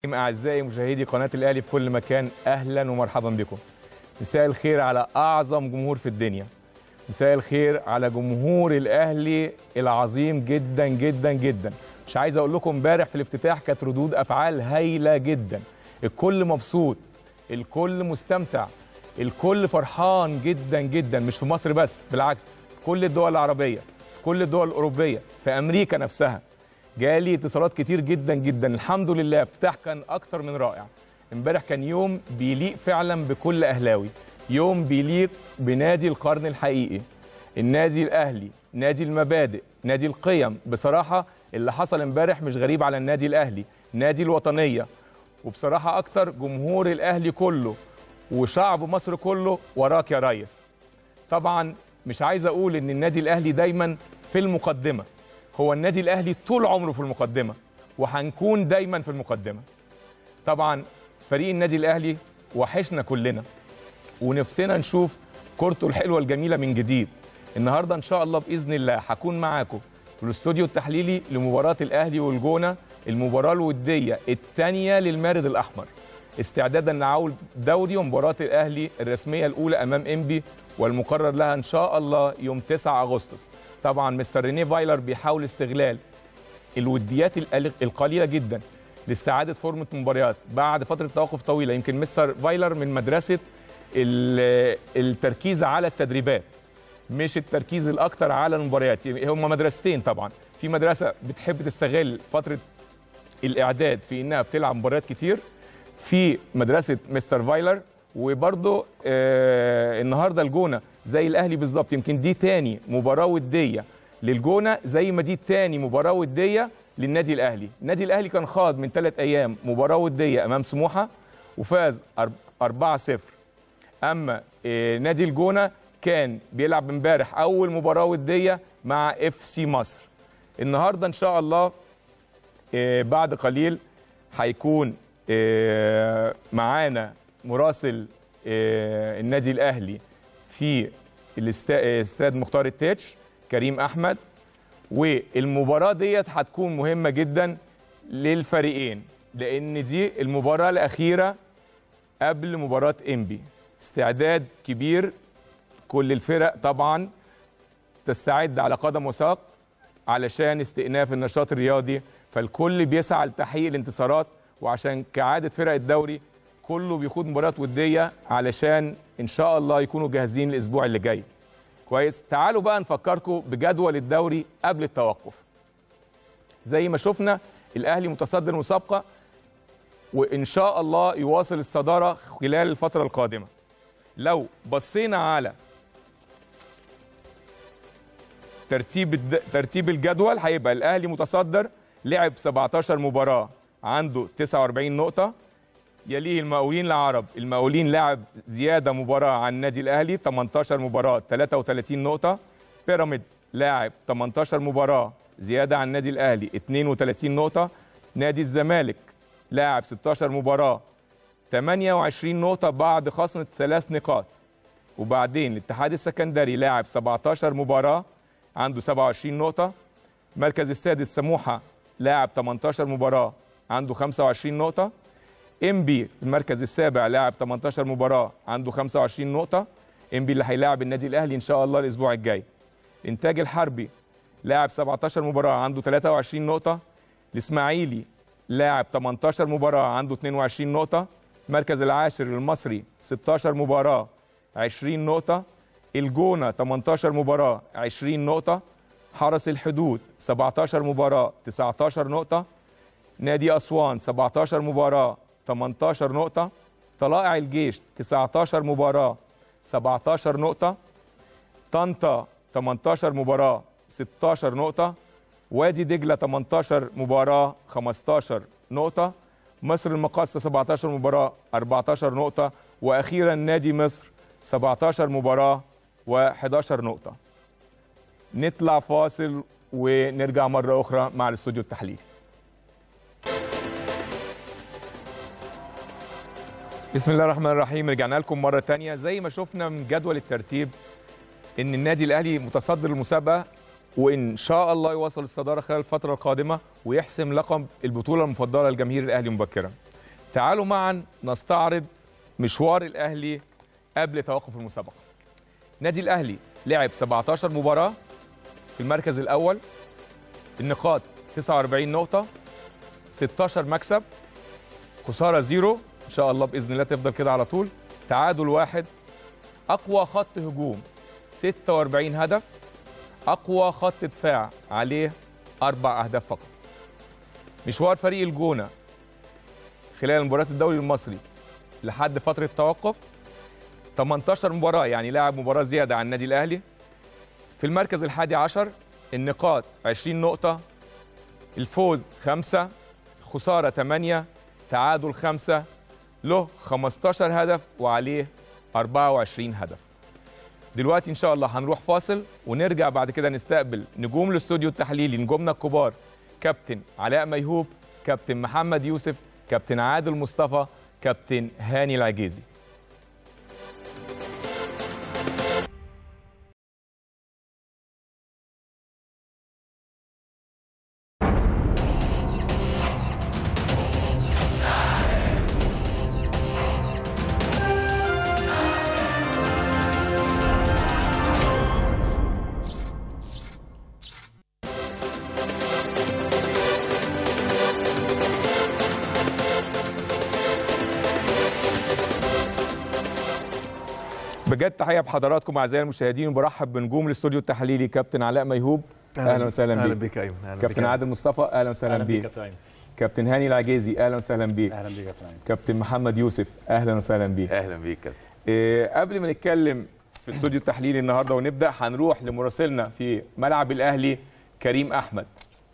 أعزائي مشاهدي قناة الأهلي في كل مكان، أهلا ومرحبا بكم. مساء الخير على أعظم جمهور في الدنيا. مساء الخير على جمهور الأهلي العظيم جدا جدا جدا. مش عايز أقول لكم امبارح في الافتتاح كانت ردود أفعال هايلة جدا. الكل مبسوط، الكل مستمتع، الكل فرحان جدا جدا، مش في مصر بس، بالعكس في كل الدول العربية، في كل الدول الأوروبية، في أمريكا نفسها. جالي اتصالات كتير جدا جدا. الحمد لله افتتاح كان اكثر من رائع. امبارح كان يوم بيليق فعلا بكل اهلاوي، يوم بيليق بنادي القرن الحقيقي، النادي الاهلي، نادي المبادئ، نادي القيم. بصراحه اللي حصل امبارح مش غريب على النادي الاهلي، نادي الوطنيه. وبصراحه اكتر جمهور الاهلي كله وشعب مصر كله وراك يا ريس. طبعا مش عايز اقول ان النادي الاهلي دايما في المقدمه، هو النادي الأهلي طول عمره في المقدمة وهنكون دايما في المقدمة. طبعا فريق النادي الأهلي وحشنا كلنا ونفسنا نشوف كورته الحلوة الجميلة من جديد. النهاردة إن شاء الله بإذن الله هكون معاكم في الاستوديو التحليلي لمباراة الأهلي والجونة، المباراة الودية الثانية للمارد الأحمر، استعدادا لعودة دوري ومباراة الأهلي الرسمية الأولى أمام إنبي، والمقرر لها إن شاء الله يوم 9 أغسطس. طبعا مستر رينيه فايلر بيحاول استغلال الوديات القليلة جدا لاستعادة فورمة مباريات بعد فترة توقف طويلة. يمكن مستر فايلر من مدرسة التركيز على التدريبات، مش التركيز الأكثر على المباريات. هم مدرستين طبعا، في مدرسة بتحب تستغل فترة الإعداد في إنها بتلعب مباريات كتير، في مدرسة مستر فايلر. وبرضه النهارده الجونه زي الاهلي بالظبط، يمكن دي تاني مباراه وديه للجونه زي ما دي تاني مباراه وديه للنادي الاهلي. النادي الاهلي كان خاض من 3 ايام مباراه وديه امام سموحه وفاز 4-0. اما نادي الجونه كان بيلعب امبارح اول مباراه وديه مع اف سي مصر. النهارده ان شاء الله بعد قليل هيكون معانا مراسل النادي الاهلي في استاد مختار التتش كريم احمد، والمباراه ديت هتكون مهمه جدا للفريقين لان دي المباراه الاخيره قبل مباراه انبي. استعداد كبير، كل الفرق طبعا تستعد على قدم وساق علشان استئناف النشاط الرياضي، فالكل بيسعى لتحقيق الانتصارات، وعشان كعاده فرق الدوري كله بيخوض مباريات وديه علشان ان شاء الله يكونوا جاهزين الاسبوع اللي جاي. كويس، تعالوا بقى نفكركم بجدول الدوري قبل التوقف. زي ما شفنا الاهلي متصدر المسابقه وان شاء الله يواصل الصداره خلال الفتره القادمه. لو بصينا على ترتيب الجدول هيبقى الاهلي متصدر، لعب 17 مباراه عنده 49 نقطه. يليه المقاولين العرب، المقاولين لاعب زياده مباراه عن النادي الاهلي 18 مباراه 33 نقطه. بيراميدز لاعب 18 مباراه زياده عن النادي الاهلي 32 نقطه. نادي الزمالك لاعب 16 مباراه 28 نقطه بعد خصم 3 نقاط. وبعدين الاتحاد السكندري لاعب 17 مباراه عنده 27 نقطه. مركز السادس سموحه لاعب 18 مباراه عنده 25 نقطه. انبي المركز السابع لاعب 18 مباراه عنده 25 نقطه. انبي اللي هيلاعب النادي الاهلي ان شاء الله الاسبوع الجاي. الانتاج الحربي لاعب 17 مباراه عنده 23 نقطه. الاسماعيلي لاعب 18 مباراه عنده 22 نقطه. المركز العاشر المصري 16 مباراه 20 نقطه. الجونه 18 مباراه 20 نقطه. حرس الحدود 17 مباراه 19 نقطه. نادي اسوان 17 مباراه 18 نقطة. طلائع الجيش 19 مباراة 17 نقطة. طنطا 18 مباراة 16 نقطة. وادي دجلة 18 مباراة 15 نقطة. مصر المقاصة 17 مباراة 14 نقطة. وأخيرا نادي مصر 17 مباراة و11 نقطة. نطلع فاصل ونرجع مرة أخرى مع الاستوديو التحليلي. بسم الله الرحمن الرحيم. رجعنا لكم مرة تانية. زي ما شفنا من جدول الترتيب ان النادي الاهلي متصدر المسابقة وان شاء الله يواصل الصدارة خلال الفترة القادمة ويحسم لقب البطولة المفضلة لجماهير الاهلي مبكرا. تعالوا معا نستعرض مشوار الاهلي قبل توقف المسابقه. نادي الاهلي لعب 17 مباراه، في المركز الاول، النقاط 49 نقطه، 16 مكسب، خساره 0، ان شاء الله باذن الله تفضل كده على طول، تعادل 1، اقوى خط هجوم 46 هدف، اقوى خط دفاع عليه 4 اهداف فقط. مشوار فريق الجونه خلال مباريات الدوري المصري لحد فتره التوقف 18 مباراه، يعني لاعب مباراه زياده عن النادي الاهلي. في المركز ال11 النقاط 20 نقطه، الفوز 5، خساره 8، تعادل 5، له 15 هدف وعليه 24 هدف. دلوقتي ان شاء الله هنروح فاصل ونرجع بعد كده نستقبل نجوم الاستوديو التحليلي، نجومنا الكبار، كابتن علاء ميهوب، كابتن محمد يوسف، كابتن عادل مصطفى، كابتن هاني العجيزي. بجد تحيه بحضراتكم اعزائي المشاهدين، وبرحب بنجوم الاستوديو التحليلي كابتن علاء ميهوب، اهلا وسهلا بيك. اهلا بيك ايمن. كابتن عادل مصطفى، اهلا وسهلا بيك. كابتن هاني العجيزي، اهلا وسهلا بيك. اهلا بيك يا كابتن. كابتن محمد يوسف، اهلا وسهلا بيك. اهلا بيك كابتن. قبل ما نتكلم في الاستوديو التحليلي النهارده ونبدا، هنروح لمراسلنا في ملعب الاهلي كريم احمد.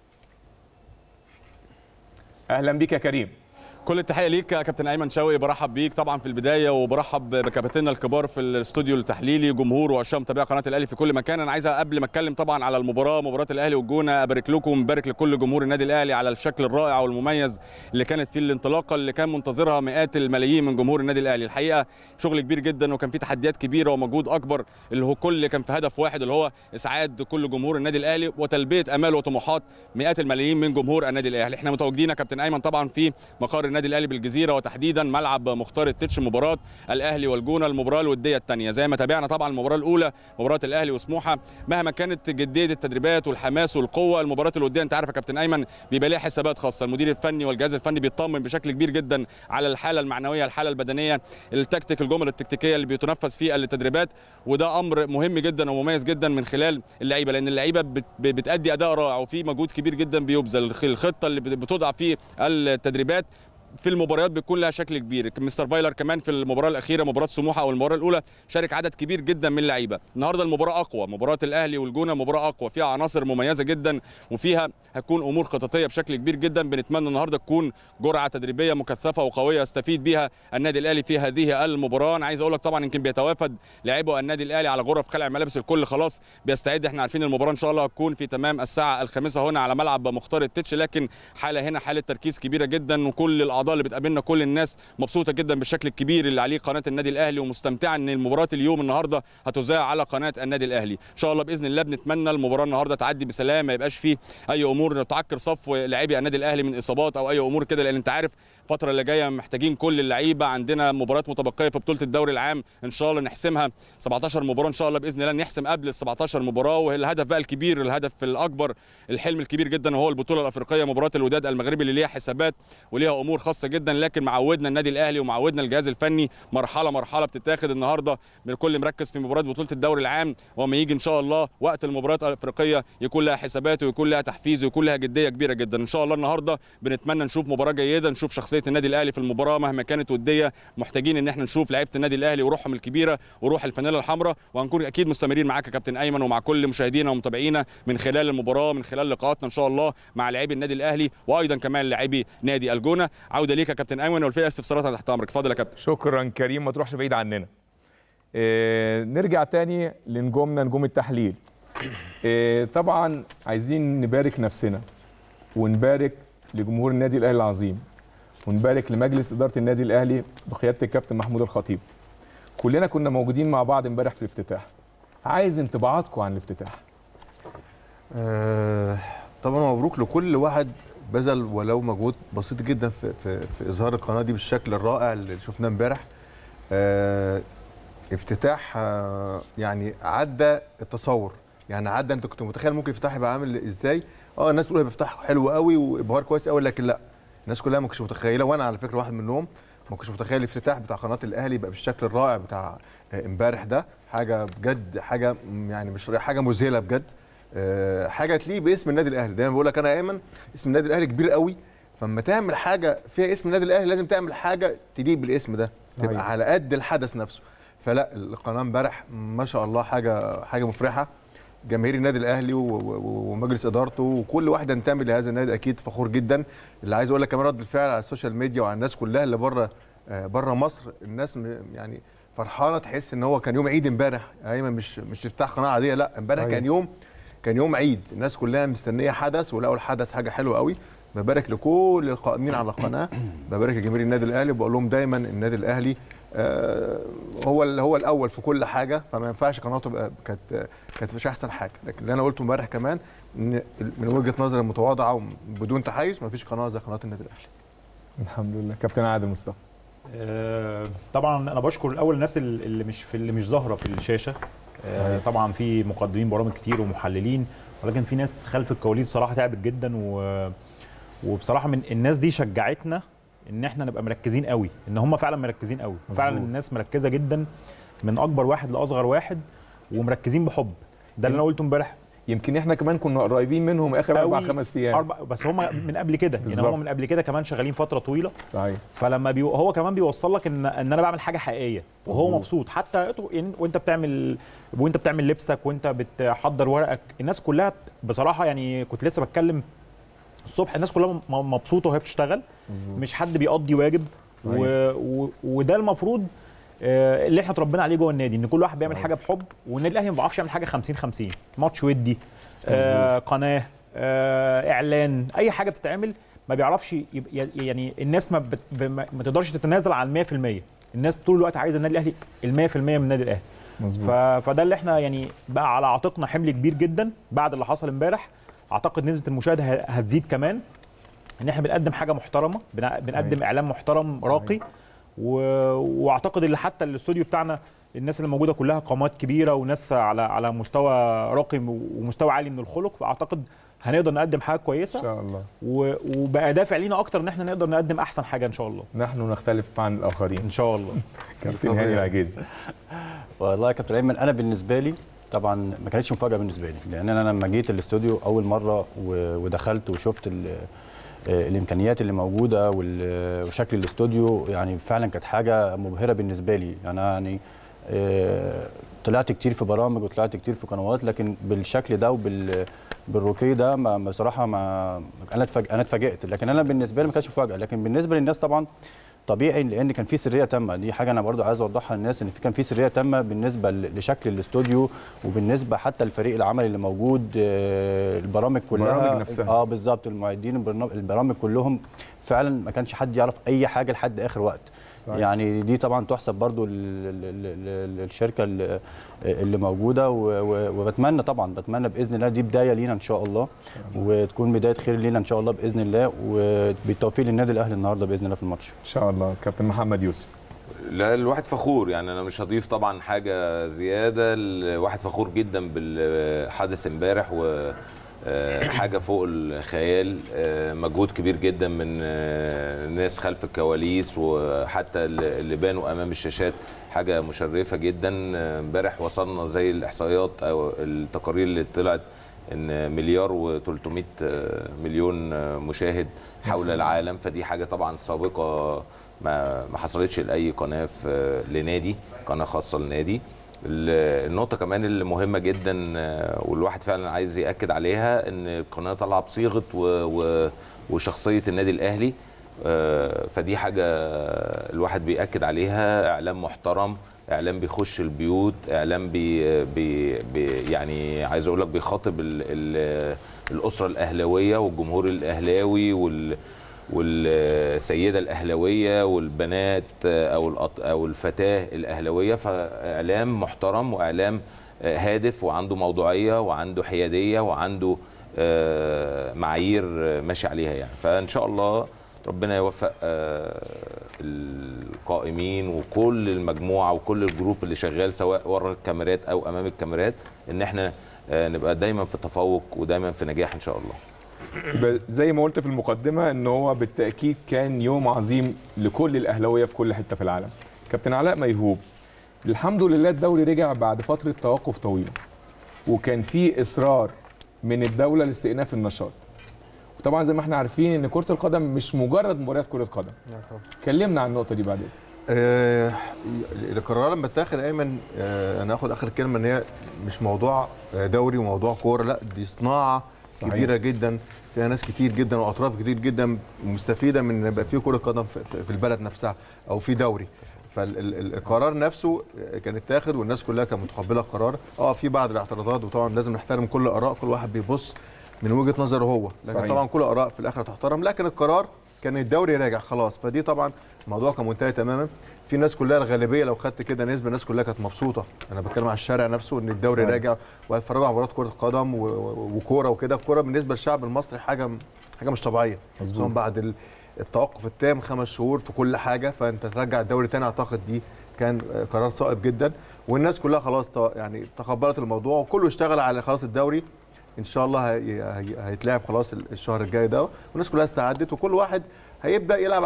اهلا بيك يا كريم. كل التحيه ليك يا كابتن ايمن شوقي، برحب بيك طبعا في البدايه، وبرحب بكابتننا الكبار في الاستوديو التحليلي، جمهور وعشاق متابعي قناه الاهلي في كل مكان. انا عايز قبل ما اتكلم طبعا على مباراه الاهلي والجونه، ابارك لكم ومبارك لكل جمهور النادي الاهلي على الشكل الرائع والمميز اللي كانت فيه الانطلاقه اللي كان منتظرها مئات الملايين من جمهور النادي الاهلي. الحقيقه شغل كبير جدا، وكان فيه تحديات كبيره ومجهود اكبر، اللي هو كل كان في هدف واحد، اللي هو اسعاد كل جمهور النادي الاهلي وتلبيه امال وطموحات مئات الملايين من جمهور النادي الاهلي. احنا متواجدين يا كابتن ايمن طبعا في مقر النادي الاهلي بالجزيره، وتحديدا ملعب مختار التتش، مباراه الاهلي والجونه، المباراه الوديه الثانيه. زي ما تابعنا طبعا المباراه الاولى، مباراه الاهلي وسموحه، مهما كانت جديه التدريبات والحماس والقوه، المباراه الوديه انت عارف يا كابتن ايمن بيبقى ليها حسابات خاصه. المدير الفني والجهاز الفني بيطمن بشكل كبير جدا على الحاله المعنويه، الحاله البدنيه، التكتيك، الجمل التكتيكيه اللي بيتنفذ في التدريبات، وده امر مهم جدا ومميز جدا من خلال اللعيبه، لان اللعيبه بتادي اداء رائع وفي مجهود كبير جدا بيبذل. الخطه اللي بتوضع في التدريبات في المباريات بيكون لها شكل كبير. مستر فايلر كمان في المباراه الاخيره، مباراه سموحه او المباراه الاولى، شارك عدد كبير جدا من اللعيبه. النهارده المباراه اقوى، مباراه الاهلي والجونه مباراه اقوى، فيها عناصر مميزه جدا، وفيها هتكون امور خططيه بشكل كبير جدا. بنتمنى النهارده تكون جرعه تدريبيه مكثفه وقويه يستفيد بها النادي الاهلي في هذه المباراه. انا عايز اقول لك طبعا يمكن بيتوافد لاعبو النادي الاهلي على غرف خلع الملابس، الكل خلاص بيستعد. احنا عارفين المباراه ان شاء الله هتكون في تمام الساعه 5 هنا على ملعب مختار التتش، لكن حاله هنا حاله تركيز كبيره جدا، وكل الاعضاء اللي بتقابلنا، كل الناس مبسوطه جدا بالشكل الكبير اللي عليه قناه النادي الاهلي، ومستمتعه ان المباراه اليوم النهارده هتذاع على قناه النادي الاهلي. ان شاء الله باذن الله بنتمنى المباراه النهارده تعدي بسلام، ما يبقاش فيه اي امور تعكر صف لاعبي النادي الاهلي من اصابات او اي امور كده، لان انت عارف الفتره اللي جايه محتاجين كل اللعيبه. عندنا مباريات متبقيه في بطوله الدوري العام ان شاء الله نحسمها، 17 مباراه ان شاء الله باذن الله نحسم قبل ال 17 مباراه، والهدف بقى الكبير، الهدف الاكبر، الحلم الكبير جدا وهو البطوله الافريقيه، مباراه الوداد المغربي اللي ليها حسابات وليها امور خاصه جدا، لكن معودنا النادي الاهلي ومعودنا الجهاز الفني مرحله بتتاخد. النهارده الكل مركز في مباراه بطوله الدوري العام، وما يجي ان شاء الله وقت المباريات الافريقيه يكون لها حسابات ويكون لها تحفيز ويكون لها جديه كبيره جدا. ان شاء الله النهارده بنتمنى نشوف مباراه جيده، نشوف شخصيه النادي الاهلي في المباراه مهما كانت وديه. محتاجين ان احنا نشوف لعيبه النادي الاهلي وروحهم الكبيره وروح الفانيلا الحمراء، وهنكون اكيد مستمرين معاك يا كابتن ايمن ومع كل مشاهدينا ومتابعينا من خلال المباراه، من خلال لقاءاتنا ان شاء الله مع لاعبي النادي الاهلي وايضا كمان لاعبي نادي الجونه. عوده ليك يا كابتن ايمن، والفئه استفساراتنا تحت امرك. اتفضل يا كابتن. شكرا كريم، ما تروحش بعيد عننا. نرجع تاني لنجومنا، نجوم التحليل. طبعا عايزين نبارك نفسنا ونبارك لجمهور النادي الاهلي العظيم، ونبارك لمجلس اداره النادي الاهلي بقياده الكابتن محمود الخطيب. كلنا كنا موجودين مع بعض امبارح في الافتتاح. عايز انطباعاتكم عن الافتتاح. طبعا مبروك لكل واحد بذل ولو مجهود بسيط جدا في اظهار القناه دي بالشكل الرائع اللي شفناه امبارح. افتتاح يعني عدى التصور، يعني عدى انت كنت متخيل ممكن الافتتاح يبقى عامل ازاي. الناس بتقول هيبقى افتتاح حلو قوي وابهار كويس قوي، لكن لا، الناس كلها ما كانتش متخيله، وانا على فكره واحد منهم، ما كنتش متخيل الافتتاح بتاع قناه الاهلي يبقى بالشكل الرائع بتاع امبارح ده. حاجه بجد، حاجه يعني مش حاجه مذهله بجد، حاجه تليق باسم النادي الاهلي. دايما بقول لك انا ايمن، اسم النادي الاهلي كبير قوي، فلما تعمل حاجه فيها اسم النادي الاهلي لازم تعمل حاجه تليق بالاسم ده، صحيح. تبقى على قد الحدث نفسه. فلا، القناه امبارح ما شاء الله حاجه مفرحه. جماهير النادي الاهلي ومجلس ادارته وكل واحد ينتمي لهذا النادي اكيد فخور جدا. اللي عايز اقول لك كمان رد الفعل على السوشيال ميديا وعلى الناس كلها اللي بره مصر، الناس يعني فرحانه، تحس ان هو كان يوم عيد امبارح. ايمن مش افتتاح قناه عاديه، لا امبارح كان يوم عيد. الناس كلها مستنيه حدث، ولقوا الحدث حاجه حلوه قوي. ببارك لكل القائمين على القناه، ببارك لجماهير النادي الاهلي، وبقول لهم دايما النادي الاهلي هو الاول في كل حاجه، فما ينفعش قناته كانت مش احسن حاجه. لكن اللي انا قلته امبارح كمان، ان من وجهه نظري المتواضعه وبدون تحيز، ما فيش قناه زي قناه النادي الاهلي. الحمد لله. كابتن عادل مصطفى. طبعا انا بشكر الاول الناس اللي مش ظاهره في الشاشه. طبعا في مقدمين برامج كتير ومحللين، ولكن في ناس خلف الكواليس بصراحه تعبت جدا، وبصراحه من الناس دي شجعتنا ان احنا نبقى مركزين قوي، ان هم فعلا مركزين قوي. فعلا الناس مركزه جدا من اكبر واحد لاصغر واحد، ومركزين بحب. ده اللي انا قلته امبارح. يمكن احنا كمان كنا قريبين منهم اخر 4-5 ايام، بس هم من قبل كده، يعني هم من قبل كده كمان شغالين فتره طويله. صحيح. فلما هو كمان بيوصل لك ان انا بعمل حاجه حقيقيه، وهو مبسوط. حتى وانت بتعمل لبسك، وانت بتحضر ورقك، الناس كلها بصراحه، يعني كنت لسه بتكلم الصبح، الناس كلها مبسوطه وهي بتشتغل. مش حد بيقضي واجب. وده المفروض اللي احنا اتربينا عليه جوه النادي، ان كل واحد بيعمل حاجه بحب. والنادي الاهلي ما بيعرفش يعمل حاجه 50-50، ماتش ودي، قناه، اعلان، اي حاجه بتتعمل ما بيعرفش يعني الناس ما تقدرش تتنازل عن 100%. الناس طول الوقت عايزه النادي الاهلي 100% من النادي الاهلي. فده اللي احنا يعني بقى على عاتقنا حمل كبير جدا بعد اللي حصل امبارح. اعتقد نسبه المشاهده هتزيد كمان، ان احنا بنقدم حاجه محترمه، بنقدم اعلام محترم راقي. واعتقد ان حتى الاستوديو بتاعنا الناس اللي موجوده كلها قامات كبيره، وناس على مستوى راقي ومستوى عالي من الخلق. فاعتقد هنقدر نقدم حاجه كويسه ان شاء الله، وبقى دافع لينا اكتر ان احنا نقدر نقدم احسن حاجه ان شاء الله. نحن نختلف عن الاخرين ان شاء الله. كابتن هاني العجيزي. والله يا كابتن ايمن، انا بالنسبه لي طبعا ما كانتش مفاجاه بالنسبه لي، لان انا لما جيت الاستوديو اول مره ودخلت وشفت الامكانيات اللي موجوده وشكل الاستوديو، يعني فعلا كانت حاجه مبهره بالنسبه لي. يعني طلعت كتير في برامج وطلعت كتير في قنوات، لكن بالشكل ده بالروكي ده بصراحه انا اتفاجئت. لكن انا بالنسبه لي ما كانتش مفاجاه، لكن بالنسبه للناس طبعا طبيعي، لان كان في سريه تامه. دي حاجه انا برضو عايز اوضحها للناس، ان كان في سريه تامه بالنسبه لشكل الاستوديو، وبالنسبه حتى الفريق العمل اللي موجود، البرامج كلها، البرامج نفسها. بالظبط، المعدين البرامج كلهم فعلا ما كانش حد يعرف اي حاجه لحد اخر وقت. صحيح. يعني دي طبعا تحسب برضو للشركه اللي موجوده، وبتمنى طبعا باذن الله دي بدايه لينا ان شاء الله، وتكون بدايه خير لينا ان شاء الله باذن الله، وبالتوفيق للنادي الاهلي النهارده باذن الله في الماتش ان شاء الله. كابتن محمد يوسف. لا، الواحد فخور، يعني انا مش هضيف طبعا حاجه زياده. الواحد فخور جدا بالحدث امبارح، وحاجه فوق الخيال. مجهود كبير جدا من الناس خلف الكواليس، وحتى اللي بانوا امام الشاشات. حاجه مشرفه جدا. امبارح وصلنا زي الاحصائيات او التقارير اللي طلعت ان 1,300,000,000 مشاهد حول العالم. فدي حاجه طبعا سابقه ما حصلتش لاي قناه لنادي، قناه خاصه للنادي. النقطه كمان اللي مهمه جدا والواحد فعلا عايز ياكد عليها، ان القناه طالعه بصيغه وشخصيه النادي الاهلي. فدي حاجه الواحد بياكد عليها. اعلام محترم، اعلام بيخش البيوت، اعلام يعني عايز اقول لك بيخاطب الاسره الاهلاويه والجمهور الاهلاوي والسيده الاهلاويه والبنات او الفتاه الاهلاويه. فاعلام محترم، واعلام هادف، وعنده موضوعيه، وعنده حياديه، وعنده معايير ماشي عليها يعني. فان شاء الله ربنا يوفق القائمين وكل المجموعه وكل الجروب اللي شغال سواء ورا الكاميرات او امام الكاميرات، ان احنا نبقى دايما في تفوق ودايما في نجاح ان شاء الله. زي ما قلت في المقدمه ان هو بالتاكيد كان يوم عظيم لكل الاهلاويه في كل حته في العالم. كابتن علاء ميهوب، الحمد لله الدوري رجع بعد فتره توقف طويله، وكان في اصرار من الدوله لاستئناف النشاط. وطبعا زي ما احنا عارفين ان كره القدم مش مجرد مباريات كره قدم. كلمنا عن النقطه دي بعد اذنك. القرار لما اتاخد ايمن، انا هاخد اخر كلمه، ان هي مش موضوع دوري وموضوع كوره، لا دي صناعه صحيح. كبيره جدا، فيها ناس كتير جدا واطراف كتير جدا مستفيده من ان يبقى في كره قدم في البلد نفسها او في دوري. فالقرار نفسه كان اتاخد والناس كلها كانت متقبله القرار. في بعض الاعتراضات، وطبعا لازم نحترم كل اراء، كل واحد بيبص من وجهه نظره هو، لكن صحيح. طبعا كل اراء في الاخر تحترم، لكن القرار كان الدوري راجع خلاص. فدي طبعا الموضوع كان منتهي تماما. في ناس كلها، الغالبيه لو خدت كده نسبه، الناس كلها كانت مبسوطه. انا بتكلم على الشارع نفسه ان الدوري راجع، وهيتفرجوا على مباريات كره قدم وكوره وكده. الكوره بالنسبه للشعب المصري حاجه مش طبيعيه، خصوصا بعد التوقف التام 5 شهور في كل حاجه، فانت ترجع الدوري تاني، اعتقد دي كان قرار صائب جدا. والناس كلها خلاص يعني تقبلت الموضوع، وكله اشتغل على خلاص الدوري ان شاء الله هيتلعب خلاص الشهر الجاي ده، والناس كلها استعدت، وكل واحد هيبدا يلعب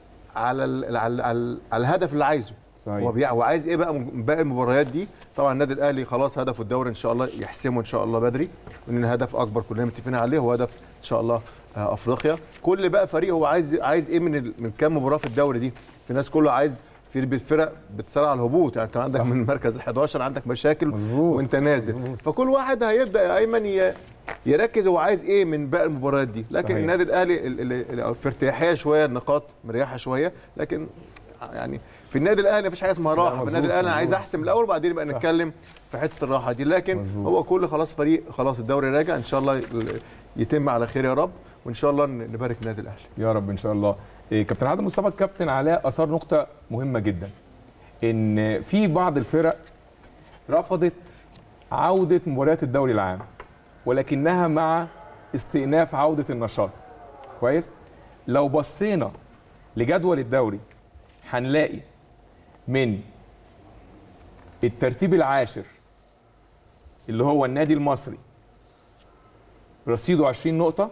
على الهدف اللي عايزه. صحيح. هو عايز ايه بقى من باقي المباريات دي؟ طبعا النادي الاهلي خلاص هدفه الدوري ان شاء الله يحسمه ان شاء الله بدري، لان هدف اكبر كلنا متفقين عليه هو هدف ان شاء الله افريقيا. كل بقى فريق هو عايز ايه من كام مباراه في الدوري دي. في ناس كله عايز، في فرق بتصارع على الهبوط، يعني انت عندك صح. من المركز ال11 عندك مشاكل مزبوط. وانت نازل مزبوط. فكل واحد هيبدا يا ايمن يركز هو عايز ايه من باقي المباريات دي. لكن صحيح. النادي الاهلي في ارتياحيه شويه، النقاط مريحه شويه، لكن يعني في النادي الاهلي مفيش حاجه اسمها راحه. في النادي الاهلي انا عايز احسم الاول وبعدين نبقى نتكلم في حته الراحه دي. لكن مزبوط. هو كل خلاص فريق خلاص الدوري راجع ان شاء الله يتم على خير يا رب، وان شاء الله نبارك النادي الاهلي يا رب ان شاء الله. كابتن عادل مصطفى، الكابتن علاء اثار نقطه مهمه جدا، ان في بعض الفرق رفضت عوده مباريات الدوري العام، ولكنها مع استئناف عوده النشاط. كويس؟ لو بصينا لجدول الدوري هنلاقي من الترتيب العاشر اللي هو النادي المصري رصيده 20 نقطه،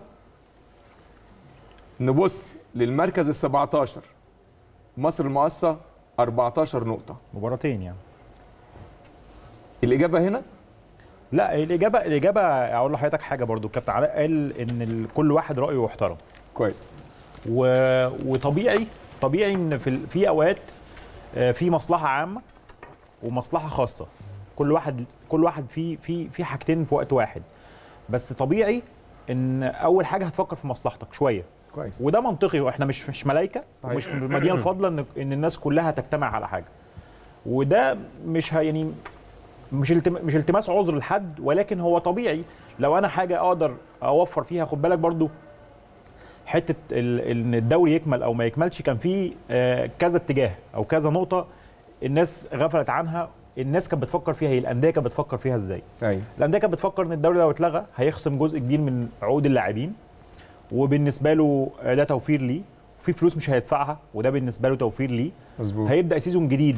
نبص للمركز ال17 مصر المقاصة 14 نقطة، مباراتين يعني. الإجابة هنا؟ لا، الإجابة أقول لحضرتك حاجة برضو. الكابتن علاء قال إن كل واحد رأيه يحترم. كويس. وطبيعي إن في أوقات في مصلحة عامة ومصلحة خاصة. كل واحد في حاجتين في وقت واحد. بس طبيعي إن أول حاجة هتفكر في مصلحتك شوية. كويس. وده منطقي، واحنا مش ملايكه، ومش المدينه الفاضله ان الناس كلها تجتمع على حاجه. وده مش يعني مش التماس عذر لحد، ولكن هو طبيعي. لو انا حاجه اقدر اوفر فيها، خد بالك برضو حته ان الدوري يكمل او ما يكملش، كان في كذا اتجاه او كذا نقطه الناس غفلت عنها. الناس كانت بتفكر فيها، الانديه كانت بتفكر فيها ازاي؟ ايوه. الانديه كانت بتفكر ان الدوري لو اتلغى هيخصم جزء كبير من عقود اللاعبين، وبالنسبه له ده توفير ليه، في فلوس مش هيدفعها وده بالنسبه له توفير ليه. مظبوط. هيبدا سيزون جديد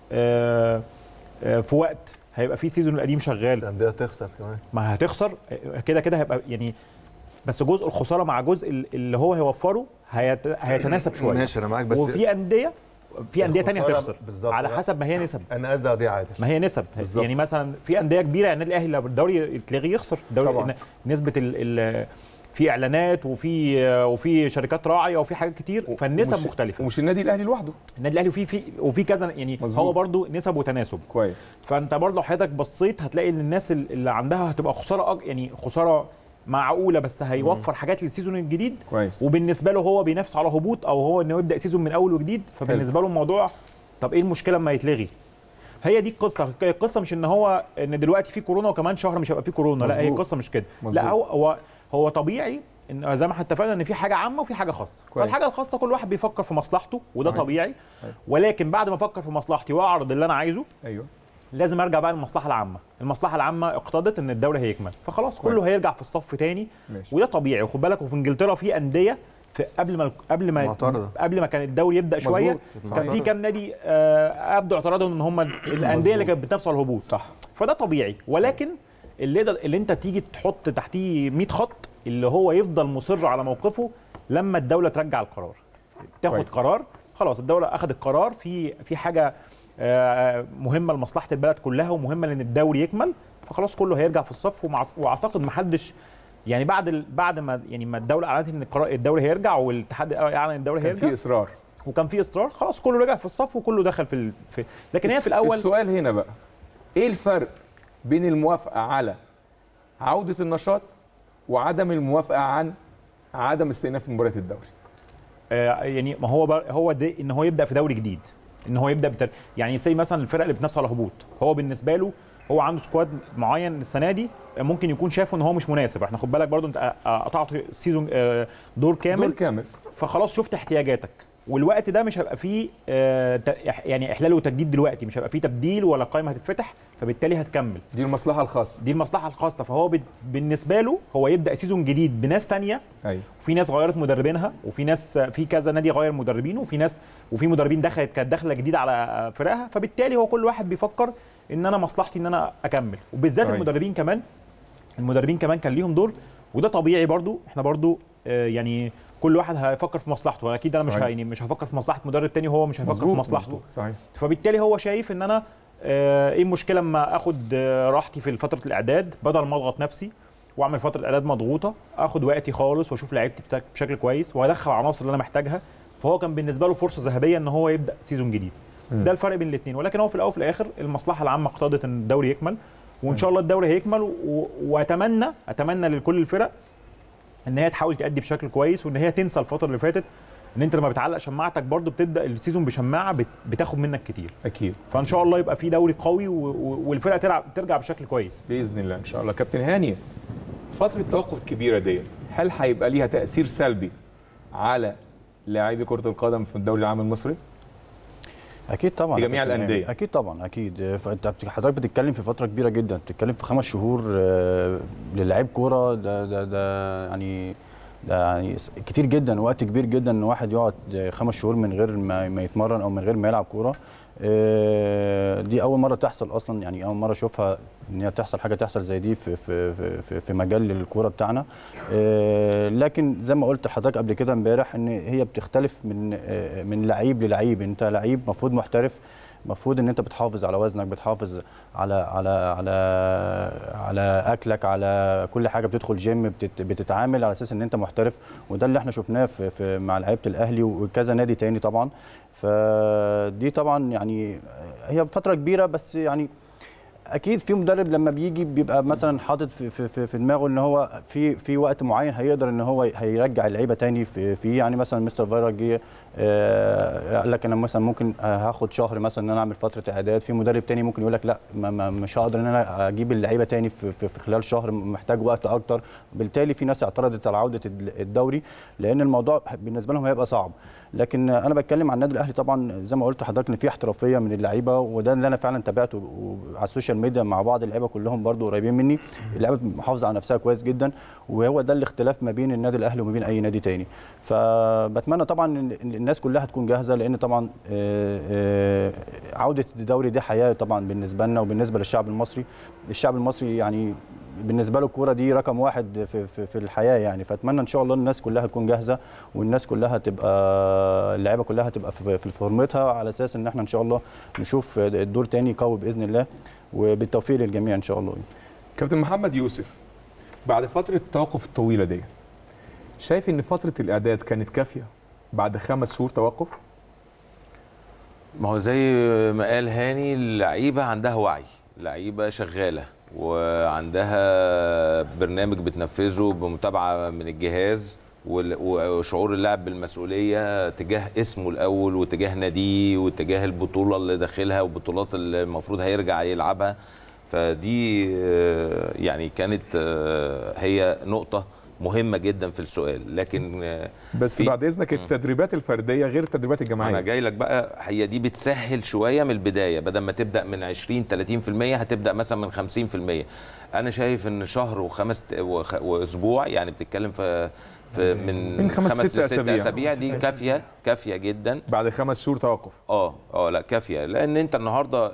في وقت هيبقى فيه سيزون القديم شغال، الانديه هتخسر كمان، ما هتخسر كده هيبقى يعني، بس جزء الخساره مع جزء اللي هو هيوفره هيتناسب شويه. ماشي انا معاك، بس وفي انديه ثانيه هتخسر على حسب ما هي نسب. انا قصدي قضيه عادل، ما هي نسب بالزبط. يعني مثلا في انديه كبيره، النادي الاهلي لو الدوري يتلغي يخسر الدوري، نسبه في اعلانات وفي شركات راعيه وفي حاجات كتير، فالنسب مختلفه. ومش النادي الاهلي لوحده، النادي الاهلي وفي كذا يعني مزبوط. هو برضو نسب وتناسب. كويس. فانت برضو لو حضرتك بصيت هتلاقي ان الناس اللي عندها هتبقى خساره يعني خساره معقوله، بس هيوفر حاجات للسيزون الجديد. كويس. وبالنسبه له هو بينافس على هبوط، او هو انه يبدا سيزون من اول وجديد، فبالنسبه له الموضوع طب ايه المشكله اما يتلغي؟ هي دي القصه مش ان هو ان دلوقتي في كورونا وكمان شهر مش هيبقى في كورونا. مزبوط. لا، هي القصه مش كده. مزبوط. لا، هو طبيعي ان زي ما احنا اتفقنا ان في حاجه عامه وفي حاجه خاصه. كويس. فالحاجه الخاصه كل واحد بيفكر في مصلحته، وده صحيح. طبيعي. ولكن بعد ما افكر في مصلحتي واعرض اللي انا عايزه، ايوه، لازم ارجع بقى للمصلحه العامه. المصلحه العامه اقتضت ان الدوري هيكمل، فخلاص كله هيرجع في الصف تاني. ماشي. وده طبيعي. وخد بالك وفي انجلترا في انديه معترضة. قبل ما كان الدوري يبدا شويه مظبوط. كان في كام نادي ابدوا اعتراضهم ان هم الانديه اللي كانت بتنافس على الهبوط. صح. فده طبيعي. ولكن اللي انت تيجي تحط تحتيه 100 خط، اللي هو يفضل مصر على موقفه لما الدوله ترجع القرار. تاخد كويس. قرار، خلاص الدوله اخذت قرار في حاجه مهمه لمصلحه البلد كلها ومهمه لان الدوري يكمل، فخلاص كله هيرجع في الصف. واعتقد ما حدش يعني بعد ما ما الدوله اعلنت ان الدوري هيرجع والاتحاد اعلن ان الدوري كان هيرجع في اصرار. وكان في اصرار، خلاص كله رجع في الصف وكله دخل في لكن هي في الاول. السؤال هنا بقى، ايه الفرق بين الموافقه على عوده النشاط وعدم الموافقه عن عدم استئناف مباريات الدوري؟ يعني ما هو ده ان هو يبدا في دوري جديد، ان هو يبدا يعني زي مثلا الفرق اللي بتنافس على الهبوط، هو بالنسبه له هو عنده سكواد معين السنه دي ممكن يكون شافه ان هو مش مناسب. احنا خد بالك برضو انت قطعت سيزون دور كامل فخلاص شفت احتياجاتك، والوقت ده مش هيبقى فيه يعني احلال وتجديد دلوقتي، مش هيبقى فيه تبديل ولا قائمه هتتفتح، فبالتالي هتكمل. دي المصلحه الخاصه. دي المصلحه الخاصه. فهو بالنسبه له هو يبدا سيزون جديد بناس ثانيه. ايوه. وفي ناس غيرت مدربينها، وفي ناس في كذا نادي غير مدربينه، وفي مدربين كانت داخله جديده على فرقها، فبالتالي هو كل واحد بيفكر ان انا مصلحتي ان انا اكمل. وبالذات صحيح. المدربين كمان كان ليهم دور، وده طبيعي برضو. احنا برضو يعني كل واحد هيفكر في مصلحته، واكيد انا مش هفكر في مصلحه مدرب تاني وهو مش هيفكر في مصلحته. مظبوط. صحيح. فبالتالي هو شايف ان انا ايه المشكله اما اخد راحتي في فتره الاعداد بدل ما اضغط نفسي واعمل فتره اعداد مضغوطه، اخد وقتي خالص واشوف لعيبتي بشكل كويس وادخل العناصر اللي انا محتاجها. فهو كان بالنسبه له فرصه ذهبيه ان هو يبدا سيزون جديد. ده الفرق بين الاثنين. ولكن هو في الاول وفي الاخر المصلحه العامه اقتضت ان الدوري يكمل، وان شاء الله الدوري هيكمل. واتمنى لكل الفرق ان هي تحاول تأدي بشكل كويس، وان هي تنسى الفتره اللي فاتت. ان انت لما بتعلق شماعتك برضو بتبدا السيزون بشماعه بتاخد منك كتير. اكيد. فان شاء الله يبقى في دوري قوي والفرقه ترجع بشكل كويس باذن الله ان شاء الله. كابتن هاني، فتره التوقف الكبيره دي هل هيبقى ليها تاثير سلبي على لاعبي كره القدم في الدوري العام المصري؟ اكيد طبعا. في جميع الانديه. اكيد طبعا اكيد. فانت حضرتك بتتكلم في فتره كبيره جدا، بتتكلم في 5 شهور للاعيب كوره. ده يعني كتير جدا، وقت كبير جدا ان واحد يقعد 5 شهور من غير ما يتمرن او من غير ما يلعب كوره. دي اول مره تحصل اصلا، يعني اول مره اشوفها ان هي تحصل زي دي في مجال الكوره بتاعنا. لكن زي ما قلت لحضرتك قبل كده امبارح ان هي بتختلف من لعيب للعيب. انت لعيب مفروض محترف، المفروض ان انت بتحافظ على وزنك، بتحافظ على اكلك، على كل حاجه، بتدخل جيم، بتتعامل على اساس ان انت محترف. وده اللي احنا شفناه مع لعيبه الاهلي وكذا نادي تاني طبعا. فدي طبعا يعني هي فتره كبيره، بس يعني اكيد في مدرب لما بيجي بيبقى مثلا حاطط في دماغه ان هو في وقت معين هيقدر ان هو هيرجع اللعيبه تاني في يعني مثلا مستر فايرا جه قال لك انا مثلا ممكن هاخد شهر مثلا ان انا اعمل فتره اعداد. في مدرب تاني ممكن يقول لك لا مش هقدر ان انا اجيب اللعيبه تاني في خلال شهر، محتاج وقت اكتر. بالتالي في ناس اعترضت على عوده الدوري لان الموضوع بالنسبه لهم هيبقى صعب. لكن انا بتكلم عن النادي الاهلي طبعا زي ما قلت لحضرتك ان في احترافيه من اللعيبه، وده اللي انا فعلا تابعته على السوشيال ميديا مع بعض اللعيبه كلهم برضو قريبين مني. اللعيبه محافظه على نفسها كويس جدا، وهو ده الاختلاف ما بين النادي الاهلي وما بين اي نادي تاني. فبتمنى طبعا ان الناس كلها تكون جاهزه، لان طبعا عوده الدوري دي حياه طبعا بالنسبه لنا وبالنسبه للشعب المصري. الشعب المصري يعني بالنسبه له الكوره دي رقم 1 في الحياه يعني. فاتمنى ان شاء الله الناس كلها تكون جاهزه، والناس كلها تبقى اللعيبه كلها تبقى في فورمتها، على اساس ان احنا ان شاء الله نشوف الدور تاني قوي باذن الله، وبالتوفيق للجميع ان شاء الله. كابتن محمد يوسف، بعد فتره التوقف الطويله دي شايف ان فتره الاعداد كانت كافيه بعد 5 شهور توقف؟ ما هو زي ما قال هاني، اللعيبه عندها وعي، اللعيبه شغاله وعندها برنامج بتنفذه بمتابعه من الجهاز، وشعور اللاعب بالمسؤوليه تجاه اسمه الاول وتجاه ناديه وتجاه البطوله اللي داخلها والبطولات اللي المفروض هيرجع يلعبها. فدي يعني كانت هي نقطه مهمه جدا في السؤال، لكن بس بعد اذنك التدريبات الفرديه غير التدريبات الجماعيه. انا جاي لك بقى، هي دي بتسهل شويه من البدايه، بدل ما تبدا من 20 30% هتبدا مثلا من 50%. انا شايف ان شهر واسبوع، يعني بتتكلم في من 5 ل 6 اسابيع دي كافيه جدا. بعد 5 شهور توقف. لا كافيه، لان انت النهارده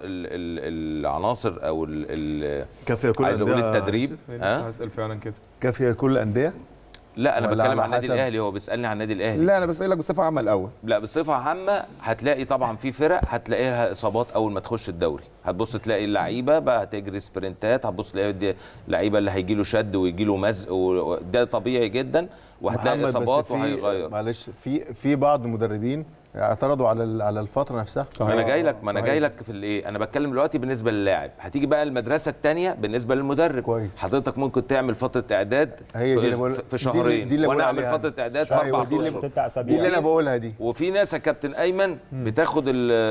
العناصر او كافيه كل عايز اقول التدريب. هسال فعلا كده، كافيه كل الانديه؟ لا انا بتكلم عن النادي الاهلي، هو بيسالني عن النادي الاهلي. لا انا بسالك بصفه عامه الاول. لا بصفه عامه هتلاقي طبعا في فرق هتلاقيها اصابات اول ما تخش الدوري، هتبص تلاقي اللعيبه بقى هتجري سبرنتات، هتبص تلاقي اللعيبه اللي هيجي له شد ويجي له مزق، وده طبيعي جدا، وهتلاقي اصابات وهيغير. معلش في بعض المدربين اعترضوا على الفتره نفسها. صحيح. ما انا جاي لك في الايه، انا بتكلم دلوقتي بالنسبه للاعب. هتيجي بقى المدرسه الثانيه بالنسبه للمدرب. كويس. حضرتك ممكن تعمل فتره اعداد في شهرين، دي وانا اعمل فتره اعداد في 4 اشهر. دي اللي انا بقولها دي. وفي ناس يا كابتن ايمن بتاخد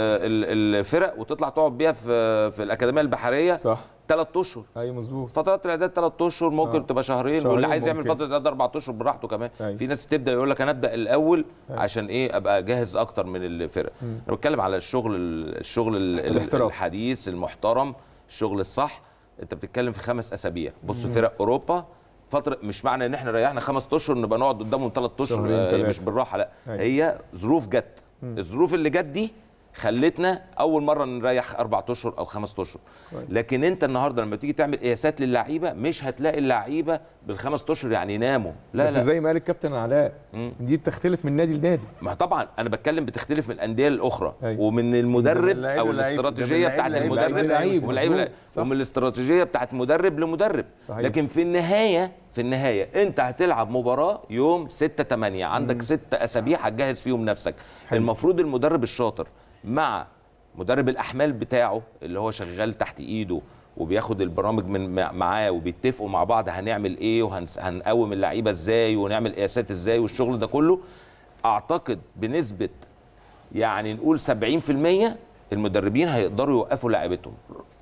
الفرق وتطلع تقعد بيها في الاكاديميه البحريه. صح. 3 اشهر. ايوه مظبوط. فترات الاعداد 3 اشهر ممكن تبقى شهرين، واللي عايز يعمل فتره اعداد 4 اشهر براحته كمان. في ناس تبدا يقول لك انا ابدا الاول عشان ايه، ابقى جاهز اكتر من الفرق. انا بتكلم على الشغل الحديث المحترم، الشغل الصح. انت بتتكلم في 5 اسابيع. بص فرق اوروبا فتره، مش معنى ان احنا ريحنا 5 اشهر نبقى نقعد قدامهم 3 اشهر مش بالراحه، لا. هي ظروف جت. الظروف اللي جت دي خلتنا اول مره نريح 4 اشهر او 5 اشهر. لكن انت النهارده لما تيجي تعمل قياسات للعيبه، مش هتلاقي اللعيبه بال5 اشهر يعني يناموا. لا بس زي ما قال الكابتن علاء، دي بتختلف من نادي لنادي. ما طبعا انا بتكلم بتختلف من الانديه الاخرى، ومن المدرب او الاستراتيجيه بتاعت المدرب، ومن الاستراتيجيه بتاعت مدرب لمدرب. صحيح. لكن في النهايه انت هتلعب مباراه يوم 6/8، عندك 6 اسابيع هتجهز فيهم نفسك. المفروض المدرب الشاطر مع مدرب الاحمال بتاعه اللي هو شغال تحت ايده وبياخد البرامج معاه، وبيتفقوا مع بعض هنعمل ايه وهنقوم اللعيبه ازاي ونعمل قياسات ازاي والشغل ده كله. اعتقد بنسبه يعني نقول 70% المدربين هيقدروا يوقفوا لاعيبتهم.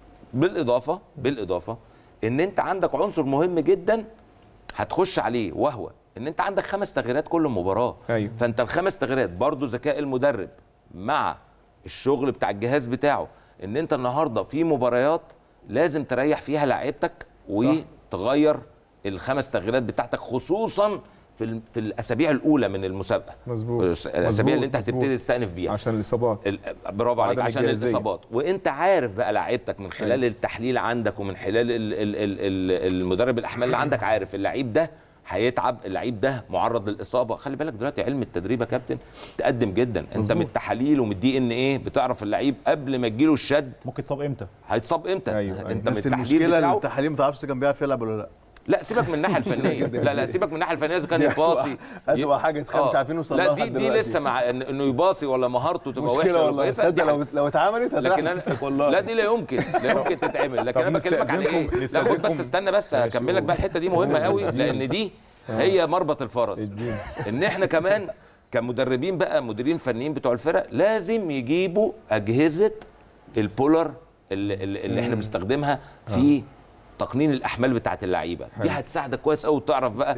بالاضافه ان انت عندك عنصر مهم جدا هتخش عليه، وهو ان انت عندك 5 تغييرات كل مباراه. فانت ال5 تغييرات برضو ذكاء المدرب مع الشغل بتاع الجهاز بتاعه، ان انت النهارده في مباريات لازم تريح فيها لاعيبتك وتغير ال5 تغييرات بتاعتك، خصوصا في الاسابيع الاولى من المسابقه. مظبوط. الاسابيع اللي انت هتبتدي تستأنف بيها عشان الاصابات. برافو عليك، عشان الاصابات. وانت عارف بقى لاعيبتك من خلال التحليل عندك ومن خلال المدرب الاحمال اللي عندك، عارف اللعيب ده هيتعب، اللعيب ده معرض للاصابه. خلي بالك دلوقتي علم التدريب يا كابتن تقدم جدا. انت من التحاليل ومن DNA بتعرف اللعيب قبل ما تجيله الشد ممكن يتصاب امتى، هيتصاب امتى. انت بس المشكله التحاليل ما تعرفش كان بيعرف يلعب ولا لا. لا سيبك من الناحيه الفنيه، لا سيبك من الناحيه الفنيه، اذا كان يباصي اسوء حاجه مش عارفين نوصل لها. لا دي لسه مع انه يباصي ولا مهارته تبقى وحشه والله. لو اتعملت هتلاقي والله. لا دي لا يمكن تتعمل. لكن انا بكلمك على ايه، لا خد بس استنى بس هكمل لك بقى الحته دي مهمه قوي، لان دي هي مربط الفرس. ان احنا كمان كمدربين بقى، مديرين فنيين بتوع الفرق، لازم يجيبوا اجهزه البولر اللي احنا بنستخدمها في تقنين الاحمال بتاعت اللعيبه. دي هتساعدك كويس قوي تعرف بقى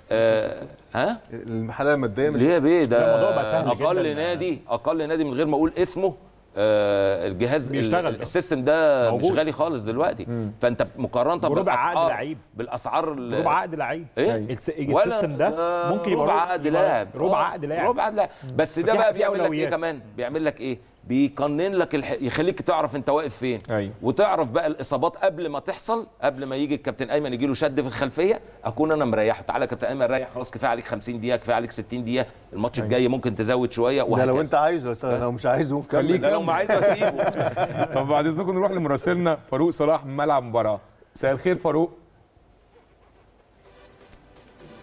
الحاله الماديه مش ليه بيه ده. اقل نادي من غير ما اقول اسمه الجهاز السيستم ده موجود. مش غالي خالص دلوقتي. فانت مقارنه بربع عقد لعيب، بالاسعار ربع عقد لعيب. السيستم ده ممكن يبقى ربع عقد لاعب، ربع عقد لاعب. بس ده بقى بيعمل لك ايه كمان، بيعمل لك ايه، بيقنن لك يخليك تعرف انت واقف فين. وتعرف بقى الاصابات قبل ما تحصل، قبل ما يجي الكابتن ايمن يجي له شد في الخلفيه، اكون انا مريحه. تعالى يا كابتن ايمن ريح، خلاص كفايه عليك 50 دقيقه، كفايه عليك 60 دقيقه، الماتش الجاي ممكن تزود شويه وهكذا. لو انت عايزه، لو مش عايزه خليك، لو ما عايزه اسيبه. طب بعد اذنكم نروح لمراسلنا فاروق صلاح من ملعب المباراه. مساء الخير فاروق.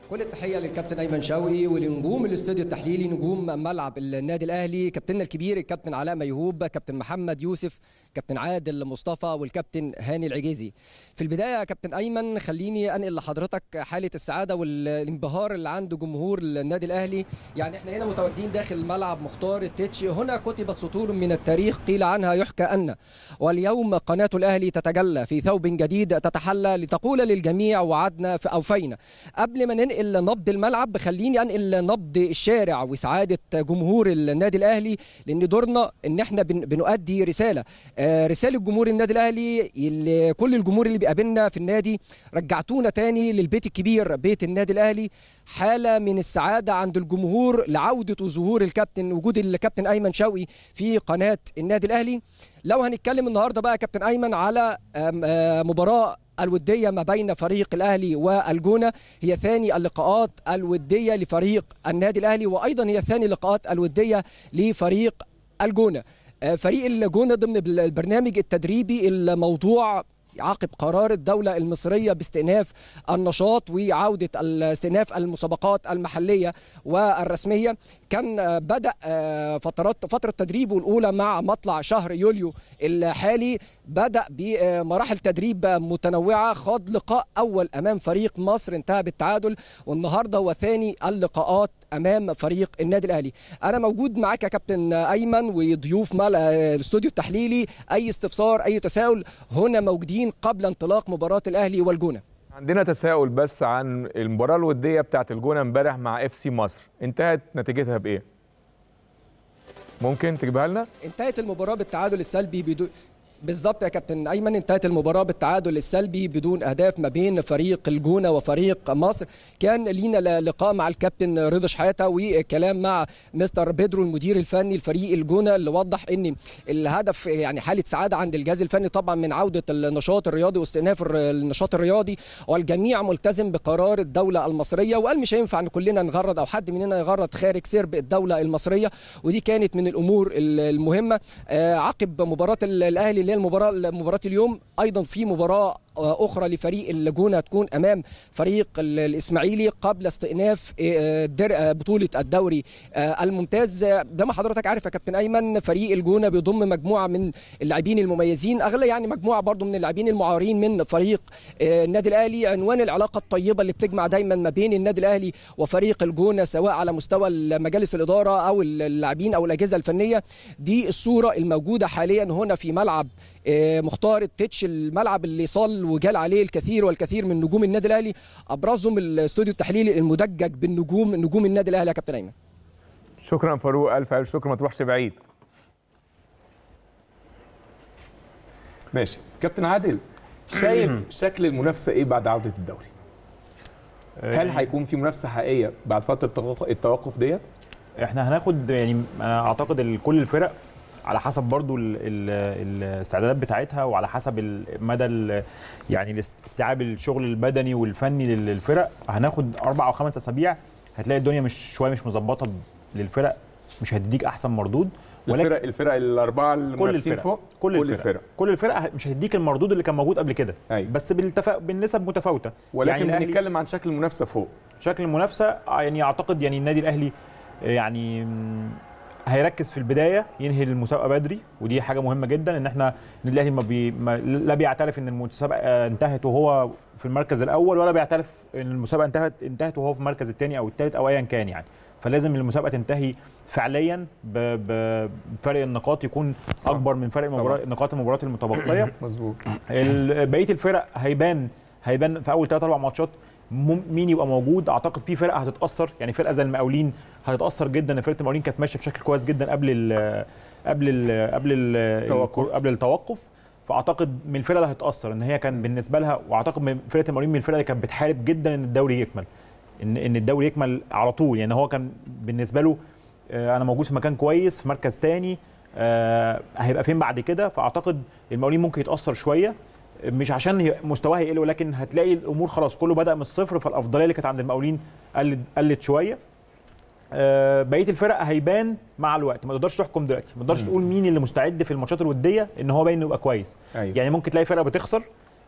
كل التحيه للكابتن ايمن شوقي ولنجوم الاستوديو التحليلي، نجوم ملعب النادي الاهلي، كابتننا الكبير الكابتن علاء ميهوب، كابتن محمد يوسف، كابتن عادل مصطفى، والكابتن هاني العجيزي. في البدايه يا كابتن ايمن خليني انقل لحضرتك حاله السعاده والانبهار اللي عند جمهور النادي الاهلي. يعني احنا هنا متواجدين داخل ملعب مختار التتش، هنا كتبت سطور من التاريخ قيل عنها يحكى ان واليوم قناه الاهلي تتجلى في ثوب جديد تتحلى لتقول للجميع وعدنا فاوفينا. قبل ما ننقل نبض الملعب خليني انقل نبض الشارع وسعاده جمهور النادي الاهلي، لان دورنا ان احنا بنؤدي رساله جمهور النادي الاهلي. كل الجمهور اللي بيقابلنا في النادي رجعتونا تاني للبيت الكبير بيت النادي الاهلي، حاله من السعاده عند الجمهور لعوده وظهور وجود الكابتن ايمن شوقي في قناه النادي الاهلي. لو هنتكلم النهارده بقى يا كابتن ايمن على مباراه الودية ما بين فريق الأهلي والجونة، هي ثاني اللقاءات الودية لفريق النادي الأهلي، وأيضا هي ثاني اللقاءات الودية لفريق الجونة. فريق الجونة ضمن البرنامج التدريبي الموضوع عقب قرار الدولة المصرية باستئناف النشاط وعودة استئناف المسابقات المحلية والرسمية، كان بدأ فترة تدريبه الأولى مع مطلع شهر يوليو الحالي، بدأ بمراحل تدريب متنوعة، خاض لقاء أول أمام فريق مصر انتهى بالتعادل، والنهاردة هو ثاني اللقاءات أمام فريق النادي الأهلي. أنا موجود معاك يا كابتن أيمن وضيوف الاستوديو التحليلي، أي استفسار أي تساؤل هنا موجودين قبل انطلاق مباراة الأهلي والجونة. عندنا تساؤل بس عن المباراة الودية بتاعت الجونة امبارح مع FC مصر، انتهت نتيجتها بإيه؟ ممكن تجيبها لنا؟ انتهت المباراة بالتعادل السلبي بالظبط يا كابتن ايمن، انتهت المباراه بالتعادل السلبي بدون اهداف ما بين فريق الجونه وفريق مصر. كان لينا لقاء مع الكابتن رضا شحاته وكلام مع مستر بيدرو المدير الفني لفريق الجونه، اللي وضح ان الهدف يعني حاله سعاده عند الجهاز الفني طبعا من عوده النشاط الرياضي واستئناف النشاط الرياضي، والجميع ملتزم بقرار الدوله المصريه، وقال مش هينفع ان كلنا نغرد او حد مننا يغرد خارج سرب الدوله المصريه، ودي كانت من الامور المهمه. عقب مباراه الاهلي مباراة اليوم أيضا في مباراة أخرى لفريق الجونة تكون أمام فريق الإسماعيلي قبل استئناف بطولة الدوري الممتاز. زي ما حضرتك عارف يا كابتن أيمن، فريق الجونة بيضم مجموعة من اللاعبين المميزين، أغلى يعني مجموعة برضو من اللاعبين المعارين من فريق النادي الأهلي. عنوان العلاقة الطيبة اللي بتجمع دايما ما بين النادي الأهلي وفريق الجونة سواء على مستوى مجالس الإدارة أو اللاعبين أو الأجهزة الفنية، دي الصورة الموجودة حاليا هنا في ملعب مختار التتش، الملعب اللي صال وجال عليه الكثير والكثير من نجوم النادي الاهلي، ابرزهم الاستوديو التحليلي المدجج نجوم النادي الاهلي يا كابتن ايمن. شكرا فاروق، الف شكر، ما تروحش بعيد. ماشي كابتن عادل، شايف شكل المنافسه ايه بعد عوده الدوري؟ هل هيكون في منافسه حقيقيه بعد فتره التوقف ديت؟ احنا هناخد يعني اعتقد كل الفرق على حسب برضو الاستعدادات بتاعتها وعلى حسب مدى يعني استيعاب الشغل البدني والفني للفرق، هناخد 4 أو 5 أسابيع هتلاقي الدنيا مش مظبطه للفرق، مش هتديك احسن مردود. ولكن الفرق الاربعه المنافسين فوق كل الفرق مش هتديك المردود اللي كان موجود قبل كده، بس بالنسب متفاوته. ولكن يعني بنتكلم عن شكل المنافسه فوق، شكل المنافسه يعني اعتقد يعني النادي الاهلي يعني هيركز في البدايه ينهي المسابقه بدري، ودي حاجه مهمه جدا، ان احنا النادي الاهلي لا بيعترف ان المسابقه انتهت وهو في المركز الاول، ولا بيعترف ان المسابقه انتهت وهو في المركز الثاني او الثالث او ايا كان يعني. فلازم المسابقه تنتهي فعليا بفرق النقاط يكون صح. اكبر من فرق نقاط المباريات المتبقيه. مظبوط. بقيه الفرق هيبان في اول 3 4 ماتشات مين يبقى موجود. اعتقد في فرقه هتتاثر، يعني فرقه زي المقاولين هتتاثر جدا. فرقه المقاولين كانت ماشيه بشكل كويس جدا قبل التوقف، فاعتقد من الفرقه اللي هتتاثر ان هي كان بالنسبه لها، واعتقد من فرقه المقاولين من الفرقه اللي كانت بتحارب جدا ان الدوري يكمل، ان الدوري يكمل على طول. يعني هو كان بالنسبه له انا موجود في مكان كويس في مركز ثاني، هيبقى فين بعد كده. فاعتقد المقاولين ممكن يتاثر شويه، مش عشان مستواها يقل، ولكن هتلاقي الامور خلاص كله بدا من الصفر، فالافضليه اللي كانت عند المقاولين قلت شويه. بقيه الفرق هيبان مع الوقت، ما تقدرش تحكم دلوقتي، ما تقدرش تقول مين اللي مستعد في الماتشات الوديه ان هو باين انه يبقى كويس. أيوة. يعني ممكن تلاقي فرقه بتخسر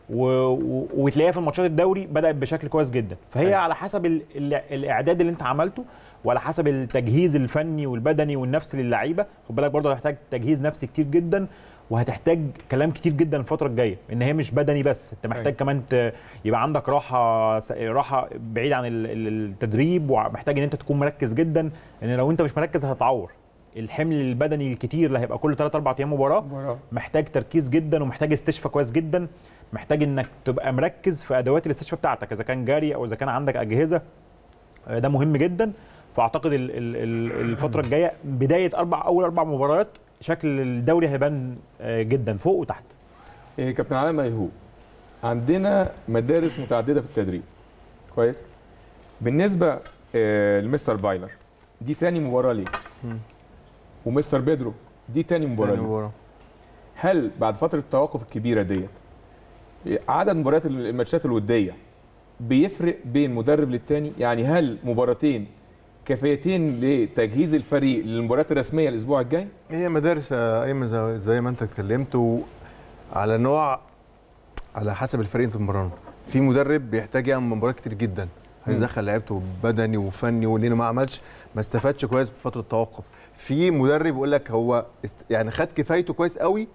وتلاقيها في الماتشات الدوري بدات بشكل كويس جدا. فهي على حسب الاعداد اللي انت عملته، وعلى حسب التجهيز الفني والبدني والنفسي للعيبه. خد بالك برضه هتحتاج تجهيز نفسي كتير جدا، وهتحتاج كلام كتير جدا الفتره الجايه، ان هي مش بدني بس، انت محتاج كمان يبقى عندك راحه بعيد عن التدريب، ومحتاج ان انت تكون مركز جدا، ان لو انت مش مركز هتتعور. الحمل البدني الكتير اللي هيبقى كل 3 4 ايام مباراه محتاج تركيز جدا، ومحتاج استشفاء كويس جدا، محتاج انك تبقى مركز في ادوات الاستشفاء بتاعتك، اذا كان جري او اذا كان عندك اجهزه، ده مهم جدا. فاعتقد الفتره الجايه بدايه اول 4 مباريات شكل الدوري هيبان جدا فوق وتحت. كابتن علاء ميهوب، عندنا مدارس متعدده في التدريب كويس. بالنسبه لمستر فايلر دي تاني مباراه ليه، ومستر بيدرو دي تاني مباراه ليه. هل بعد فتره التوقف الكبيره ديت عدد مباريات الماتشات الوديه بيفرق بين مدرب للتاني؟ يعني هل مباراتين كفايتين لتجهيز الفريق للمباريات الرسميه الاسبوع الجاي؟ هي مدارس ايمن زي ما انت اتكلمت، على نوع، على حسب الفريق في المباراه. في مدرب بيحتاج يعمل مباريات كتير جدا، هيدخل لعيبته بدني وفني، واللي ما استفادش كويس بفتره التوقف. في مدرب يقول لك هو يعني خد كفايته كويس قوي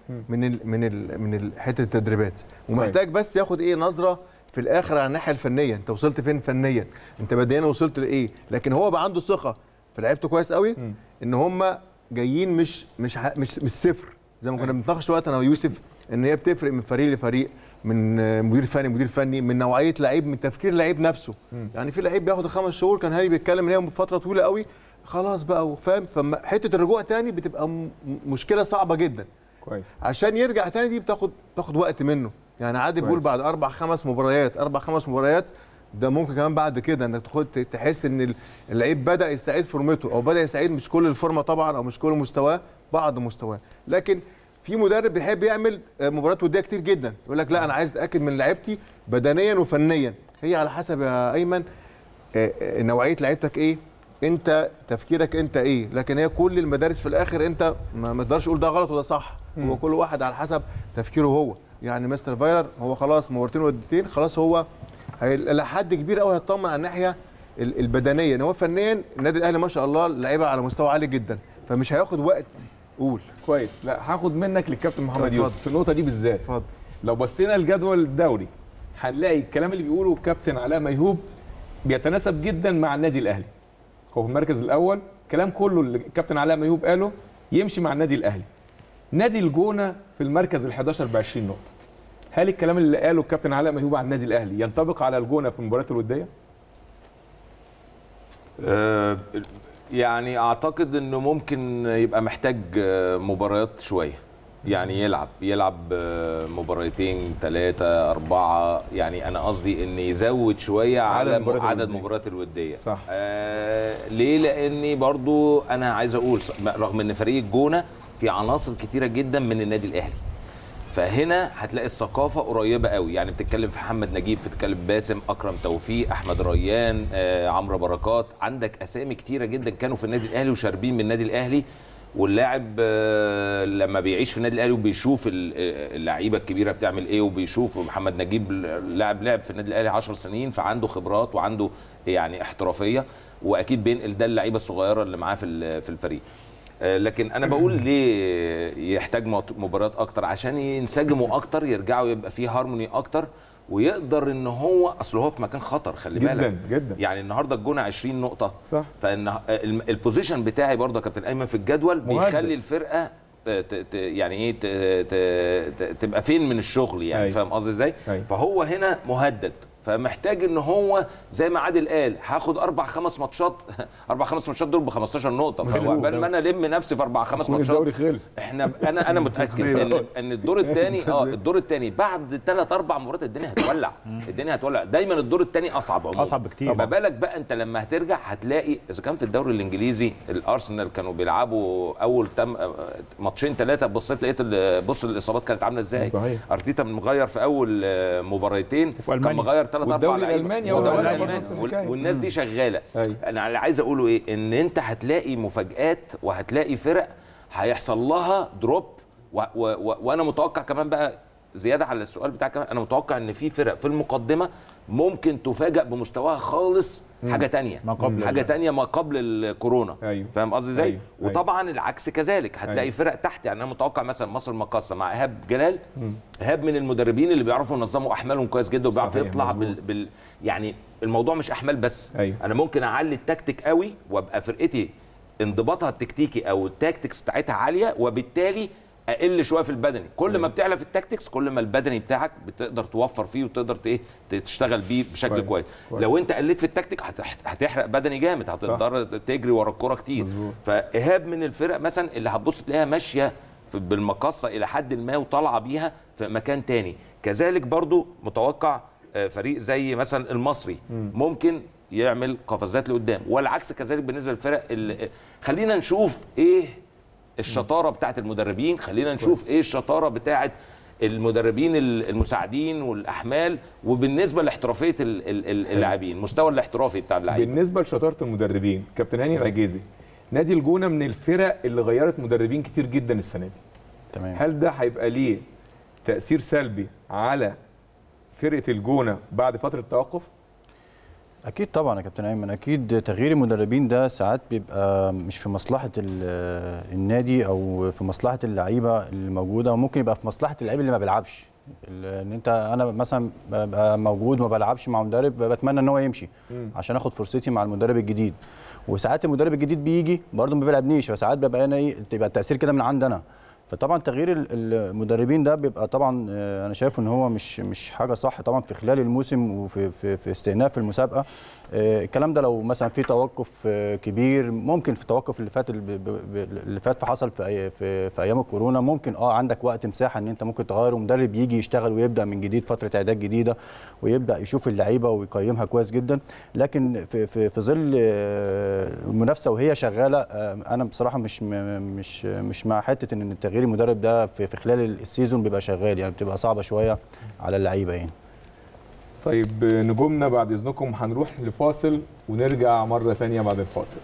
من حته التدريبات، ومحتاج بس ياخد نظره في الاخر على الناحيه الفنيه، انت وصلت فين فنيا، انت بدنيا وصلت لايه. لكن هو بقى عنده ثقه في لعيبته كويس قوي، ان هم جايين مش صفر، زي ما كنا بنتناقش دلوقتي انا ويوسف، ان هي بتفرق من فريق لفريق، من مدير فني، من نوعيه لعيب، من تفكير اللعيب نفسه. يعني في لعيب بياخد 5 شهور، كان هاني بيتكلم ان هي فتره طويله قوي خلاص بقى وفاهم، فحته الرجوع تاني بتبقى مشكله صعبه جدا كويس. عشان يرجع تاني دي بتاخد وقت منه. يعني عادي بيقول بعد 4-5 مباريات ده ممكن كمان بعد كده انك تحس ان اللعيب بدا يستعيد فورمته، او بدا يستعيد مش كل الفورمه طبعا، او مش كل مستواه، بعض مستواه. لكن في مدرب بيحب يعمل مباريات وديه كتير جدا، يقول لك لا انا عايز اتاكد من لعيبتي بدنيا وفنيا. هي على حسب يا ايمن نوعيه لعيبتك ايه، انت تفكيرك انت ايه. لكن هي كل المدارس في الاخر انت ما تقدرش تقول ده غلط وده صح، هو كل واحد على حسب تفكيره هو. يعني مستر فايلر هو خلاص مباراتين وديتين خلاص، هو الى حد كبير قوي هيطمن على الناحيه البدنيه، ان هو فنيا النادي الاهلي ما شاء الله اللعيبه على مستوى عالي جدا، فمش هياخد وقت. قول كويس. لا هاخد منك للكابتن محمد يوسف في النقطه دي بالذات. اتفضل. لو بصينا لجدول الدوري هنلاقي الكلام اللي بيقوله الكابتن علاء ميهوب بيتناسب جدا مع النادي الاهلي. هو في المركز الاول، كلام كله اللي الكابتن علاء ميهوب قاله يمشي مع النادي الاهلي. نادي الجونه في المركز ال11 ب20 نقطه. هل الكلام اللي قاله الكابتن علاء ميهوب عن النادي الاهلي ينطبق على الجونه في المباريات الوديه؟ يعني اعتقد انه ممكن يبقى محتاج مباريات شويه، يعني يلعب مباراتين 3 4. يعني انا قصدي ان يزود شويه على عدد مباريات الوديه. صح. ليه؟ لاني برضو انا عايز اقول رغم ان فريق الجونه في عناصر كتيره جدا من النادي الاهلي، فهنا هتلاقي الثقافه قريبه قوي. يعني بتتكلم في محمد نجيب، بتتكلم باسم، اكرم توفيق، احمد ريان، عمرو بركات، عندك اسامي كتيره جدا كانوا في النادي الاهلي وشاربين من النادي الاهلي. واللاعب لما بيعيش في النادي الاهلي وبيشوف اللعيبه الكبيره بتعمل ايه، وبيشوف محمد نجيب لاعب لعب في النادي الاهلي 10 سنين، فعنده خبرات وعنده يعني احترافيه، واكيد بينقل ده اللعيبه الصغيره اللي معاه في الفريق. لكن انا بقول ليه يحتاج مباريات اكتر؟ عشان ينسجموا اكتر، يرجعوا يبقى فيه هارموني اكتر، ويقدر ان هو اصل هو في مكان خطر. خلي بالك جدا. يعني النهارده الجونه 20 نقطه صح. فان البوزيشن بتاعي برضه يا كابتن ايمن في الجدول بيخلي الفرقه يعني ايه تبقى فين من الشغل، يعني فاهم قصدي ازاي؟ فهو هنا مهدد، فمحتاج ان هو زي ما عادل قال هاخد 4-5 ماتشات 4-5 ماتشات دول ب15 نقطه، فعقبال ما انا الم نفسي في 4-5 ماتشات الدوري خلص. انا متاكد ان الدور الثاني بعد 3-4 مباريات الدنيا هتولع. دايما الدور الثاني اصعب بكتير. ما بالك بقى انت لما هترجع هتلاقي اذا كان في الدوري الانجليزي الارسنال كانوا بيلعبوا اول ماتشين 3 بصيت لقيت بص الاصابات كانت عامله ازاي. ارتيتا مغير في اول مباراتين، كان مغير 3-4 والدوري الالماني والناس دي شغاله. انا اللي عايز اقوله ايه، ان انت هتلاقي مفاجآت وهتلاقي فرق هيحصل لها دروب، وانا متوقع كمان بقى زياده على السؤال بتاعك، انا متوقع ان في فرق في المقدمه ممكن تفاجئ بمستواها خالص حاجه تانية، حاجه تانية ما قبل الكورونا. أيوه. فاهم قصدي ازاي؟ أيوه. وطبعا العكس كذلك، هتلاقي أيوه. فرق تحت. يعني انا متوقع مثلا مصر المقاصه مع ايهاب جلال، ايهاب من المدربين اللي بيعرفوا ينظموا احمالهم كويس جدا، وبيعرف صحيح، يطلع مظبوط. يعني الموضوع مش احمال بس. أيوه. انا ممكن اعلي التكتيك قوي وابقى فرقتي انضباطها التكتيكي او التاكتكس بتاعتها عاليه، وبالتالي اقل شويه في البدني. كل ما بتعلى في التكتكس كل ما البدني بتاعك بتقدر توفر فيه وتقدر تشتغل بيه بشكل كويس. لو انت قلت في التكتيك هتحرق بدني جامد، هتقدر تجري ورا الكوره كتير. مظبوط. فايهاب من الفرق مثلا اللي هتبص تلاقيها ماشيه بالمقصه الى حد ما وطالعه بيها في مكان تاني. كذلك برضو متوقع فريق زي مثلا المصري ممكن يعمل قفزات لقدام، والعكس كذلك بالنسبه للفرق خلينا نشوف ايه الشطاره بتاعت المدربين، خلينا نشوف ايه الشطاره بتاعت المدربين المساعدين والاحمال، وبالنسبه لاحترافيه اللاعبين، المستوى الاحترافي بتاع اللاعبين. بالنسبه لشطاره المدربين، كابتن هاني العجيزي، نادي الجونه من الفرق اللي غيرت مدربين كتير جدا السنه دي. تمام. هل ده هيبقى ليه تاثير سلبي على فرقه الجونه بعد فتره التوقف؟ اكيد طبعا يا كابتن ايمن، اكيد تغيير المدربين ده ساعات بيبقى مش في مصلحه النادي او في مصلحه اللعيبه اللي موجوده، وممكن يبقى في مصلحه اللعيب اللي ما بيلعبش. ان انا مثلا ببقى موجود ما بلعبش مع مدرب، بتمنى ان هو يمشي عشان اخد فرصتي مع المدرب الجديد. وساعات المدرب الجديد بيجي برده ما بيلعبنيش، فساعات ببقى انا تبقى التاثير كده من عندنا. فطبعا تغيير المدربين ده بيبقى طبعا انا شايف ان هو مش حاجه صح طبعا في خلال الموسم وفي في استئناف المسابقه. الكلام ده لو مثلا في توقف كبير، ممكن في التوقف اللي فات فحصل في ايام الكورونا، ممكن عندك وقت مساحه ان انت ممكن تغير ومدرب يجي يشتغل ويبدا من جديد فتره اعداد جديده ويبدا يشوف اللعيبه ويقيمها كويس جدا. لكن في ظل المنافسه وهي شغاله، انا بصراحه مش مع حته ان تغيير المدرب ده في خلال السيزون بيبقى شغال، يعني بتبقى صعبه شويه على اللعيبه يعني. طيب نجومنا بعد اذنكم هنروح لفاصل ونرجع مره ثانيه بعد الفاصل.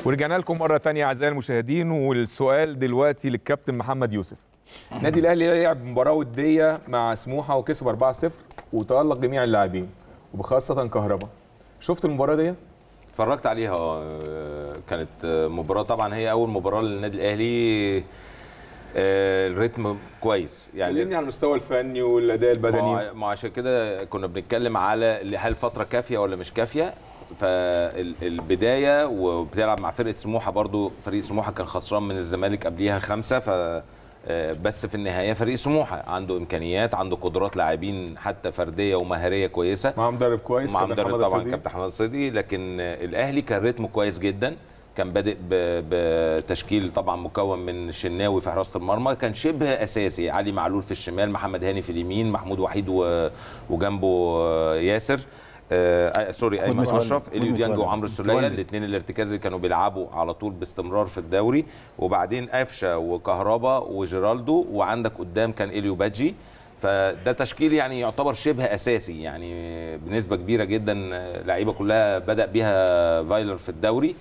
ورجعنا لكم مرة تانية أعزائي المشاهدين، والسؤال دلوقتي للكابتن محمد يوسف. النادي الأهلي لعب مباراة ودية مع سموحة وكسب 4-0 وتألق جميع اللاعبين وبخاصة كهربا. شفت المباراة دي؟ اتفرجت عليها. كانت مباراة طبعا هي أول مباراة للنادي الأهلي. الريتم كويس يعني. كلمني على المستوى الفني والأداء البدني. ما عشان كده كنا بنتكلم على هل فترة كافية ولا مش كافية. فالبدايه وبتلعب مع فرقه سموحه، برضو فريق سموحه كان خسران من الزمالك قبليها 5. بس في النهايه فريق سموحه عنده امكانيات، عنده قدرات لاعبين حتى فرديه ومهاريه كويسه، مع مدرب كويس، مع مدرب طبعا كابتن حماد الصيدي. لكن الاهلي كان رتمه كويس جدا، كان بادئ بتشكيل طبعا مكون من شناوي في حراسه المرمى، كان شبه اساسي، علي معلول في الشمال، محمد هاني في اليمين، محمود وحيد وجنبه ياسر سوري ايمن اشرف، اليو ديانج وعمرو السوليه، الاثنين الارتكاز اللي كانوا بيلعبوا على طول باستمرار في الدوري. وبعدين قفشه وكهربا وجيرالدو، وعندك قدام كان اليو بادجي. فده تشكيل يعني يعتبر شبه اساسي، يعني بنسبه كبيره جدا لعيبه كلها بدا بيها فايلر في الدوري.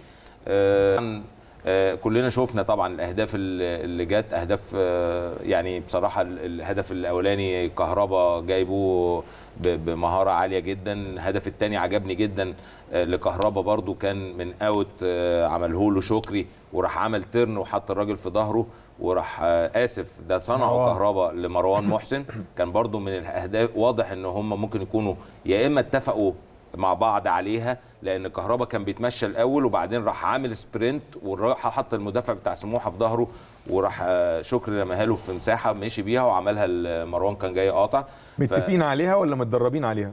كلنا شفنا طبعا الاهداف اللي جت، اهداف يعني بصراحه الهدف الاولاني كهربا جايبه بمهاره عاليه جدا. الهدف الثاني عجبني جدا لكهربا، برضو كان من اوت عمله له شكري وراح عمل ترن وحط الراجل في ظهره وراح اسف ده صنعه كهربا لمروان محسن. كان برضو من الاهداف واضح ان هم ممكن يكونوا يا اما اتفقوا مع بعض عليها، لان كهربا كان بيتمشى الاول وبعدين راح عامل سبرنت وراح حط المدافع بتاع سموحه في ظهره، وراح شكري رماها له في مساحه مشي بيها وعملها لمروان كان جاي قاطع. متفقين عليها ولا متدربين عليها؟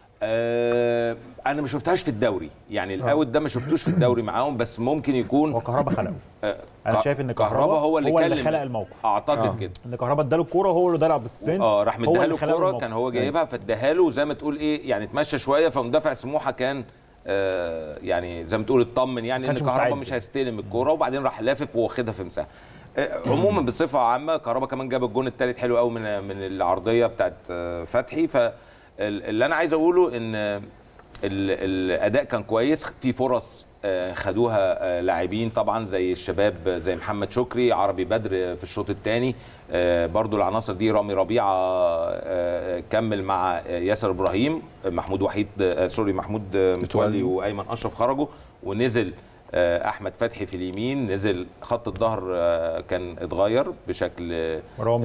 انا ما شفتهاش في الدوري، يعني الاوت ده ما شفتوش في الدوري معاهم، بس ممكن يكون هو كهربا خلقه. انا شايف ان كهربا هو اللي خلق الموقف، اعتقد كده ان كهربا اداله الكوره وهو اللي ضرب سبرنت. راح مديها له الكوره، كان هو جايبها فاداها له زي ما تقول ايه، يعني اتمشى شويه، فمدافع سموحه كان يعني زي ما تقول اطمن يعني ان كهربا مش هيستلم الكوره، وبعدين راح لافف واخدها في مساحه. عموما بصفه عامه كهربا كمان جاب الجون الثالث حلو قوي من العرضيه بتاعت فتحي. فاللي انا عايز اقوله ان الاداء كان كويس، في فرص خدوها لاعبين طبعا زي الشباب زي محمد شكري، عربي بدر في الشوط الثاني، برضو العناصر دي رامي ربيعه كمل مع ياسر ابراهيم، محمود وحيد محمود متولي وايمن اشرف خرجوا، ونزل احمد فتحي في اليمين، نزل خط الظهر كان اتغير بشكل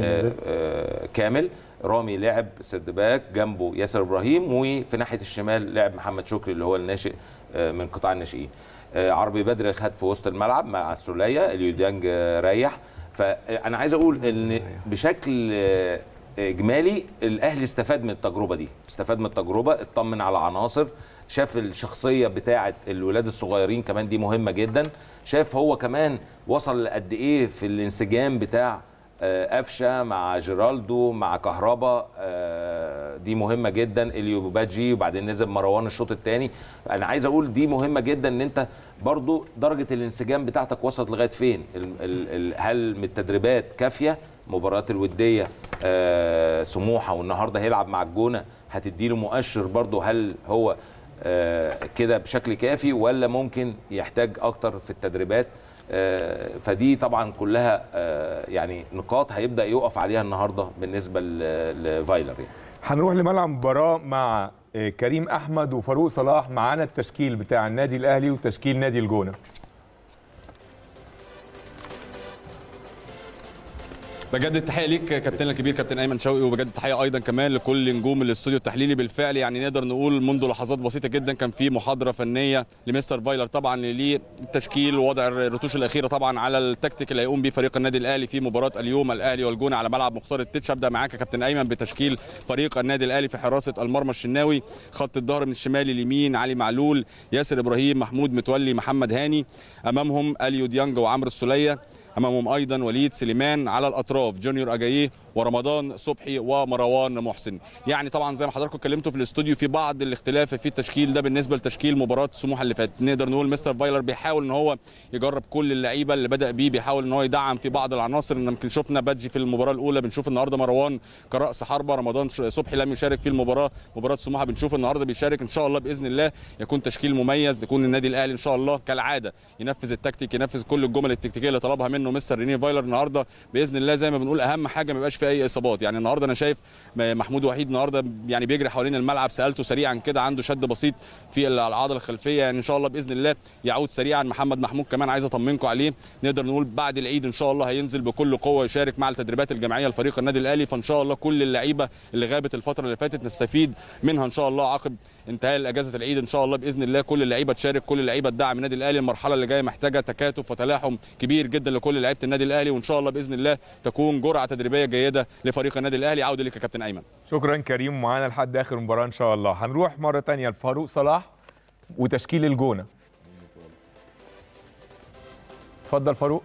كامل. رامي لعب سيرد باك جنبه ياسر ابراهيم، وفي ناحيه الشمال لعب محمد شكري اللي هو الناشئ من قطاع الناشئين. عربي بدر خد في وسط الملعب مع السوليه، اليو ديانج ريح. فانا عايز اقول ان بشكل اجمالي الاهلي استفاد من التجربه دي، استفاد من التجربه، اطمن على عناصر، شاف الشخصيه بتاعه الولاد الصغيرين كمان دي مهمه جدا، شاف هو كمان وصل لقد ايه في الانسجام بتاع قفشه مع جيرالدو مع كهربا، دي مهمه جدا، اليو بادجي، وبعدين نزل مروان الشوط الثاني. انا عايز اقول دي مهمه جدا ان انت برضو درجه الانسجام بتاعتك وصلت لغايه فين، هل من التدريبات كافيه؟ مباريات الوديه سموحه والنهارده هيلعب مع الجونه هتديله مؤشر برضو، هل هو كده بشكل كافي ولا ممكن يحتاج اكتر في التدريبات؟ فدي طبعا كلها يعني نقاط هيبدا يقف عليها النهارده بالنسبه لفايلر. يعني هنروح لملعب مباراه مع كريم احمد وفاروق صلاح، معانا التشكيل بتاع النادي الاهلي وتشكيل نادي الجونه. بجدد تحيه ليك كابتننا الكبير كابتن ايمن شوقي، وبجدد تحيه ايضا كمان لكل نجوم الاستوديو التحليلي. بالفعل يعني نقدر نقول منذ لحظات بسيطه جدا كان في محاضره فنيه لمستر فايلر طبعا للتشكيل ووضع الرتوش الاخيره طبعا على التكتيك اللي هيقوم بيه فريق النادي الاهلي في مباراه اليوم الاهلي والجونه على ملعب مختار التتش. ابدا معاك يا كابتن ايمن بتشكيل فريق النادي الاهلي في حراسه المرمى الشناوي، خط الظهر من الشمال اليمين علي معلول، ياسر ابراهيم، محمود متولي، محمد هاني، امامهم اليو ديانج وعمرو السوليه، امامهم ايضا وليد سليمان على الاطراف، جونيور اجاييه ورمضان صبحي ومروان محسن. يعني طبعا زي ما حضراتكم اتكلمتوا في الاستوديو في بعض الاختلاف في التشكيل ده بالنسبه لتشكيل مباراه سموحه اللي فاتت. نقدر نقول مستر فايلر بيحاول ان هو يجرب كل اللعيبه اللي بدا بيه، بيحاول ان هو يدعم في بعض العناصر. يمكن شفنا بادجي في المباراه الاولى، بنشوف النهارده مروان كراس حربه، رمضان صبحي لم يشارك في مباراه سموحه، بنشوف النهارده بيشارك. ان شاء الله باذن الله يكون تشكيل مميز، يكون النادي الاهلي ان شاء الله كالعاده ينفذ التكتيك، ينفذ كل الجمل التكتيكيه اللي طلبها منه مستر ريني فايلر النهارده باذن الله. زي ما بنقول اهم حاجه ما يبقاش في اي اصابات. يعني النهارده انا شايف محمود وحيد النهارده يعني بيجري حوالين الملعب، سالته سريعا كده عنده شد بسيط في العضله الخلفيه، يعني ان شاء الله باذن الله يعود سريعا. محمد محمود كمان عايز اطمنكم عليه، نقدر نقول بعد العيد ان شاء الله هينزل بكل قوه يشارك مع التدريبات الجماعيه لفريق النادي الاهلي. فان شاء الله كل اللعيبه اللي غابت الفتره اللي فاتت نستفيد منها ان شاء الله عقب انتهاء اجازه العيد ان شاء الله باذن الله. كل اللعيبه تشارك، كل اللعيبه تدعم النادي الاهلي. المرحله اللي جايه محتاجه تكاتف وتلاحم كبير جدا لكل لعيبه النادي الاهلي، وان شاء الله باذن الله تكون جرعه تدريبيه جيده لفريق النادي الاهلي. عوده ليك يا كابتن ايمن. شكرا كريم، معانا لحد اخر المباراه ان شاء الله. هنروح مره ثانيه لفاروق صلاح وتشكيل الجونه. اتفضل فاروق.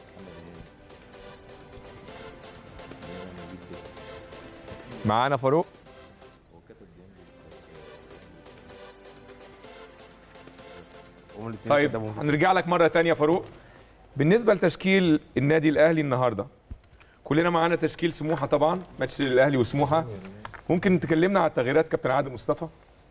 معانا فاروق. طيب هنرجع لك مره ثانيه فاروق. بالنسبه لتشكيل النادي الاهلي النهارده، كلنا معانا تشكيل سموحه طبعا، ماتش الاهلي وسموحه. ممكن تكلمنا على التغييرات كابتن عادل مصطفى؟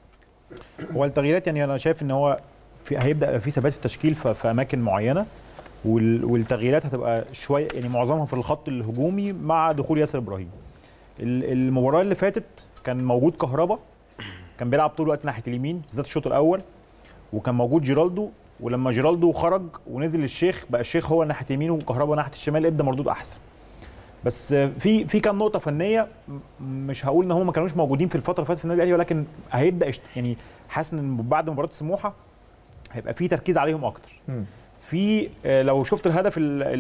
هو التغييرات يعني انا شايف ان هو هيبدا في ثبات في التشكيل في اماكن معينه، والتغييرات هتبقى شويه يعني معظمها في الخط الهجومي مع دخول ياسر ابراهيم. المباراه اللي فاتت كان موجود كهربا، كان بيلعب طول الوقت ناحيه اليمين بالذات الشوط الاول، وكان موجود جيرالدو، ولما جيرالدو خرج ونزل الشيخ بقى الشيخ هو ناحيه اليمين وكهربا ناحيه الشمال، ادى مردود احسن. بس في كام نقطه فنيه مش هقول ان هم ما كانوش موجودين في الفتره اللي فاتت في النادي الاهلي، ولكن هيبدا يعني حاسس ان بعد مباراه سموحه هيبقى في تركيز عليهم اكتر. في لو شفت الهدف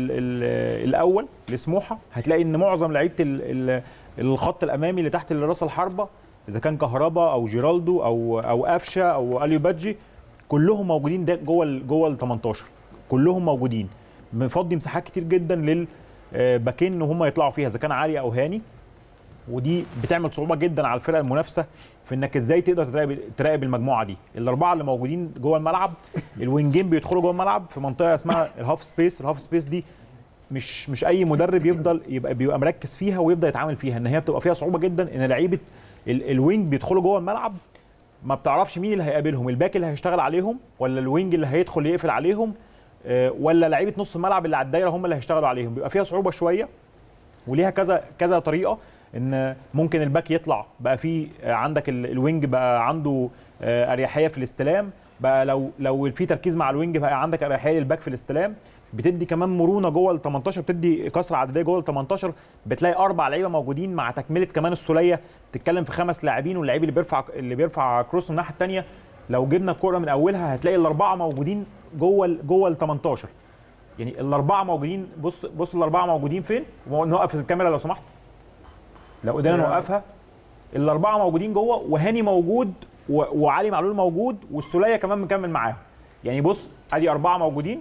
الاول لسموحه هتلاقي ان معظم لعيبه الخط الامامي اللي تحت راس الحربه، اذا كان كهربا او جيرالدو او قفشه او اليو بادجي، كلهم موجودين جوه ال 18، كلهم موجودين، مفضي مساحات كتير جدا للباكين ان هم يطلعوا فيها اذا كان علي او هاني. ودي بتعمل صعوبه جدا على الفرقه المنافسه في انك ازاي تقدر تراقب المجموعه دي. الاربعه اللي موجودين جوه الملعب، الوينجين بيدخلوا جوه الملعب في منطقه اسمها الهاف سبيس. الهاف سبيس دي مش اي مدرب بيبقى مركز فيها ويبدا يتعامل فيها، ان هي بتبقى فيها صعوبه جدا، ان لعيبه الوينج بيدخلوا جوه الملعب ما بتعرفش مين اللي هيقابلهم، الباك اللي هيشتغل عليهم ولا الوينج اللي هيدخل يقفل عليهم، ولا لعيبه نص الملعب اللي على الدايره هم اللي هيشتغلوا عليهم. بيبقى فيها صعوبه شويه، وليها كذا طريقه، ان ممكن الباك يطلع بقى في عندك الوينج بقى عنده اريحيه في الاستلام، بقى لو في تركيز مع الوينج بقى عندك اريحيه للباك في الاستلام، بتدي كمان مرونه جوه ال 18، بتدي كسره عدديه جوه ال 18، بتلاقي 4 لعيبه موجودين مع تكمله كمان السوليه، تتكلم في 5 لاعبين، واللعيب اللي بيرفع كروس من الناحيه الثانيه لو جبنا الكره من اولها هتلاقي الاربعه موجودين جوه ال 18. يعني الاربعه موجودين، بص الاربعه موجودين فين؟ نوقف الكاميرا لو سمحت، لو قدرنا نوقفها. الاربعه موجودين جوه، وهاني موجود وعلي معلول موجود، والسوليه كمان مكمل معاهم. يعني بص ادي 4 موجودين،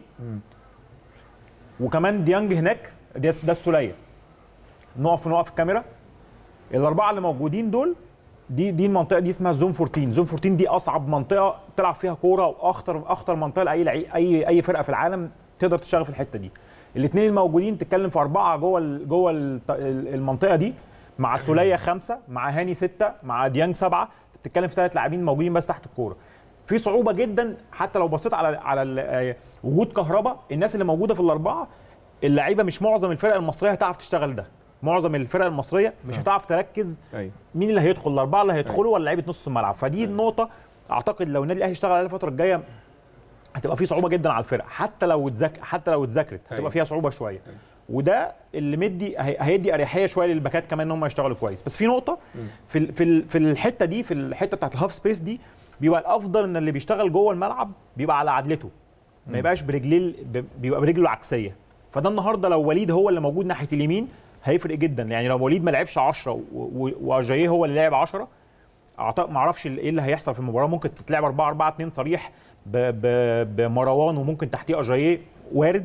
وكمان ديانج هناك، ده السوليه. نوقف الكاميرا. الاربعه اللي موجودين دول، دي المنطقه دي اسمها زون 14. زون 14 دي اصعب منطقه تلعب فيها كوره، واخطر منطقه لاي اي فرقه في العالم تقدر تشتغل في الحته دي. الاثنين الموجودين تتكلم في 4 جوه المنطقه دي، مع سوليه 5، مع هاني 6، مع ديانج 7، بتتكلم في 3 لاعبين موجودين بس تحت الكوره. في صعوبه جدا، حتى لو بصيت على وجود كهربا، الناس اللي موجوده في الاربعه اللعيبه مش معظم الفرق المصريه هتعرف تشتغل ده. معظم الفرق المصريه مش هتعرف تركز مين اللي هيدخل، الاربعه اللي هيدخلوا ولا لعيبه نص الملعب. فدي النقطه اعتقد لو النادي الاهلي اشتغل عليها الفتره الجايه هتبقى في صعوبه جدا على الفرق، حتى لو اتذاكرت هتبقى فيها صعوبه شويه. وده اللي هيدي اريحيه شويه للباكات كمان ان هم يشتغلوا كويس. بس في نقطه في الحته دي، في الحته بتاعت الهاف سبيس دي، بيبقى الافضل ان اللي بيشتغل جوه الملعب بيبقى على عدلته، ما يبقاش برجليه، بيبقى برجله العكسيه. فده النهارده لو وليد هو اللي موجود ناحيه اليمين هيفرق جدا. يعني لو وليد ما لعبش 10 واجاييه هو اللي لعب 10، ما اعرفش ايه اللي هيحصل في المباراه. ممكن تتلعب 4-4-2 صريح بمروان، وممكن تحتيه اجاييه، وارد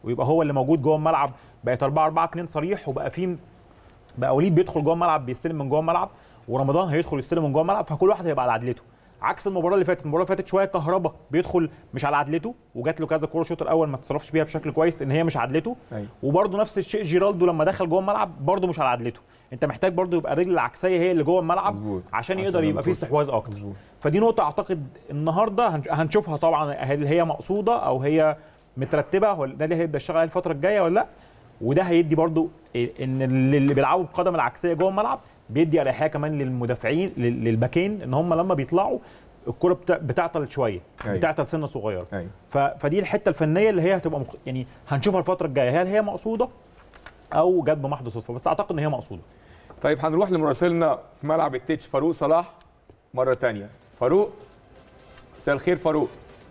ويبقى هو اللي موجود جوه الملعب. بقت 4-4-2 صريح، وبقى بقى وليد بيدخل جوه الملعب بيستلم من جوه الملعب، ورمضان هيدخل يستلم من جوه الملعب، فكل واحد هيبقى على عدلته. عكس المباراه اللي فاتت، شويه كهربا بيدخل مش على عدلته، وجات له كذا كوره الشوط الاول ما تصرفش بيها بشكل كويس ان هي مش عدلته. وبرده نفس الشيء جيرالدو لما دخل جوه الملعب برده مش على عدلته. انت محتاج برده يبقى الرجل العكسيه هي اللي جوه الملعب عشان يقدر يبقى فيه استحواذ اكتر. فدي نقطه اعتقد النهارده هنشوفها طبعا، هل هي مقصوده او هي مترتبه، ولا ده اللي هيبدا يشتغل عليه الفتره الجايه ولا لا. وده هيدي برده ان اللي بيلعبوا بالقدم العكسيه جوه الملعب بيدي اريحيه كمان للمدافعين للباكين، ان هم لما بيطلعوا الكره بتعطل شويه، بتعطل سنه صغيره. فدي الحته الفنيه اللي هي هتبقى يعني هنشوفها الفتره الجايه، هل هي مقصوده او جت بمحض صدفه، بس اعتقد ان هي مقصوده. طيب هنروح لمراسلنا في ملعب التتش فاروق صلاح مره ثانيه. فاروق، مساء الخير فاروق.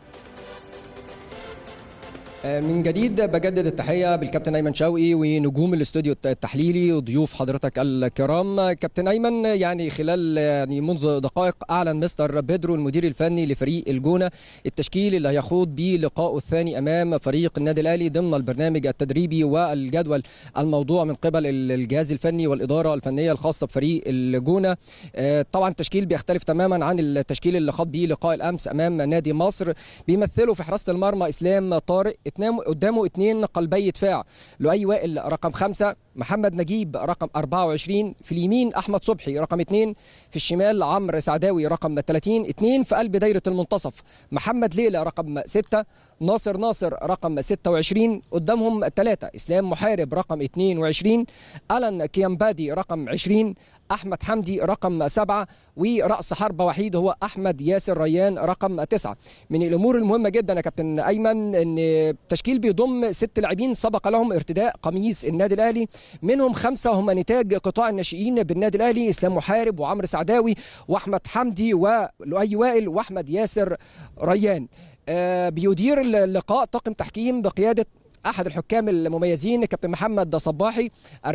من جديد بجدد التحية بالكابتن أيمن شوقي ونجوم الاستوديو التحليلي وضيوف حضرتك الكرام. كابتن أيمن، يعني خلال منذ دقائق أعلن مستر بيدرو المدير الفني لفريق الجونة التشكيل اللي هيخوض به لقائه الثاني أمام فريق النادي الأهلي ضمن البرنامج التدريبي والجدول الموضوع من قبل الجهاز الفني والإدارة الفنية الخاصة بفريق الجونة. طبعا التشكيل بيختلف تماما عن التشكيل اللي خاض به لقاء الأمس أمام نادي مصر. بيمثله في حراسة المرمى إسلام طارق، قدامه 2 قلبي دفاع، لؤي وائل رقم 5، محمد نجيب رقم 24، في اليمين احمد صبحي رقم 2، في الشمال عمرو سعداوي رقم 30، 2 في قلب دايره المنتصف محمد ليلى رقم 6، ناصر رقم 26، قدامهم 3 اسلام محارب رقم 22، ألان كيامبادي رقم 20، احمد حمدي رقم 7، ورأس حربة وحيد هو احمد ياسر ريان رقم 9. من الامور المهمه جدا يا كابتن ايمن ان التشكيل بيضم 6 لاعبين سبق لهم ارتداء قميص النادي الاهلي، منهم 5 هم نتاج قطاع الناشئين بالنادي الاهلي، اسلام محارب وعمرو سعداوي واحمد حمدي ولؤي وائل واحمد ياسر ريان. بيدير اللقاء طاقم تحكيم بقياده احد الحكام المميزين كابتن محمد صباحي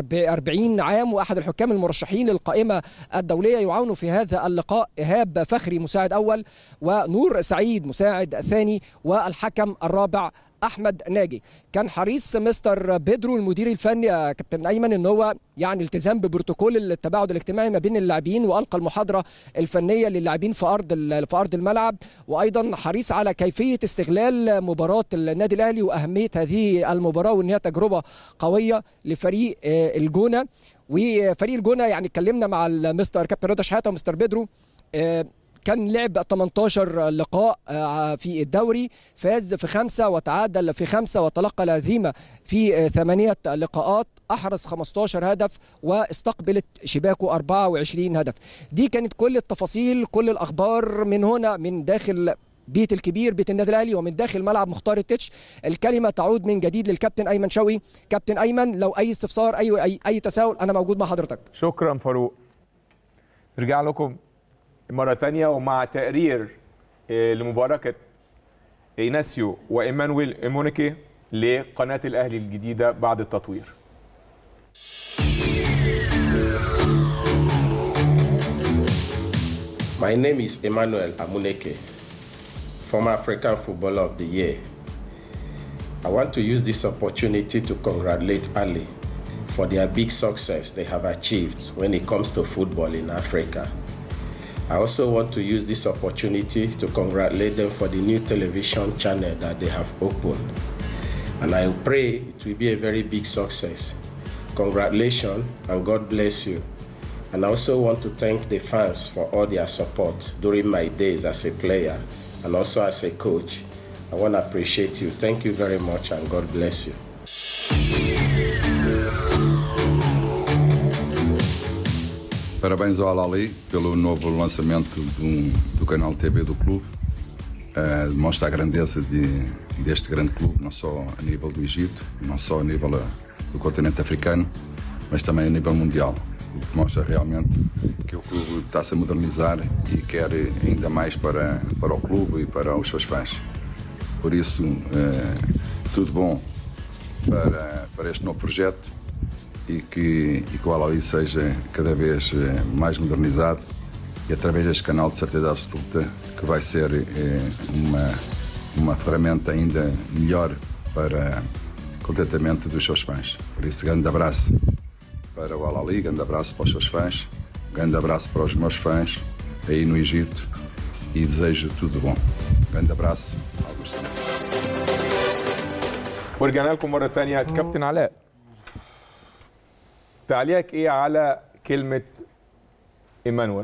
40 عام، واحد الحكام المرشحين للقائمه الدوليه. يعاونوا في هذا اللقاء ايهاب فخري مساعد اول، ونور سعيد مساعد ثاني، والحكم الرابع احمد ناجي. كان حريص مستر بيدرو المدير الفني يا كابتن ايمن ان هو يعني التزام ببروتوكول التباعد الاجتماعي ما بين اللاعبين، والقى المحاضره الفنيه للاعبين في ارض الملعب، وايضا حريص على كيفيه استغلال مباراه النادي الاهلي واهميه هذه المباراه، وان هي تجربه قويه لفريق الجونه. وفريق الجونه يعني اتكلمنا مع المستر كابتن رضا شحاته ومستر بيدرو، كان لعب 18 لقاء في الدوري، فاز في 5 وتعادل في 5 وتلقى الهزيمة في 8 لقاءات، أحرز 15 هدف واستقبلت شباكه 24 هدف. دي كانت كل التفاصيل، كل الأخبار من هنا من داخل بيت الكبير بيت النادي الأهلي ومن داخل ملعب مختار التتش. الكلمة تعود من جديد للكابتن أيمن شوقي. كابتن أيمن، لو أي استفسار أي تساؤل أنا موجود مع حضرتك. شكرا فاروق. نرجع لكم مرة تانية ومع تقرير لمباراة إيناسيو وإيمانويل إيمونيكي لقناة الأهلي الجديدة بعد التطوير. My name is Emmanuel Amuneke, former African Footballer of the Year. I want to use this opportunity to congratulate Ali for their big success they have achieved when it comes to football in Africa. I also want to use this opportunity to congratulate them for the new television channel that they have opened. And I pray it will be a very big success. Congratulations and God bless you. And I also want to thank the fans for all their support during my days as a player and also as a coach. I want to appreciate you. Thank you very much and God bless you. Parabéns ao Al-Ahly pelo novo lançamento do canal TV do clube. Demonstra a grandeza deste grande clube, não só a nível do Egito, não só a nível do continente africano, mas também a nível mundial. O que mostra realmente que o clube está a se modernizar e quer ainda mais para o clube e para os seus fãs. Por isso, tudo bom para este novo projeto. E que o Al-Ahly seja cada vez mais modernizado e através deste canal de certeza absoluta que vai ser uma ferramenta ainda melhor para completamente dos seus fãs. Por isso, grande abraço para o Al-Ahly, grande abraço para os seus fãs, grande abraço para os meus fãs aí no Egito e desejo tudo bom. Grande abraço. Augusto. ورجعنا لكم مرة تانية. كابتن علاء، تعليقك ايه على كلمة ايمانويل؟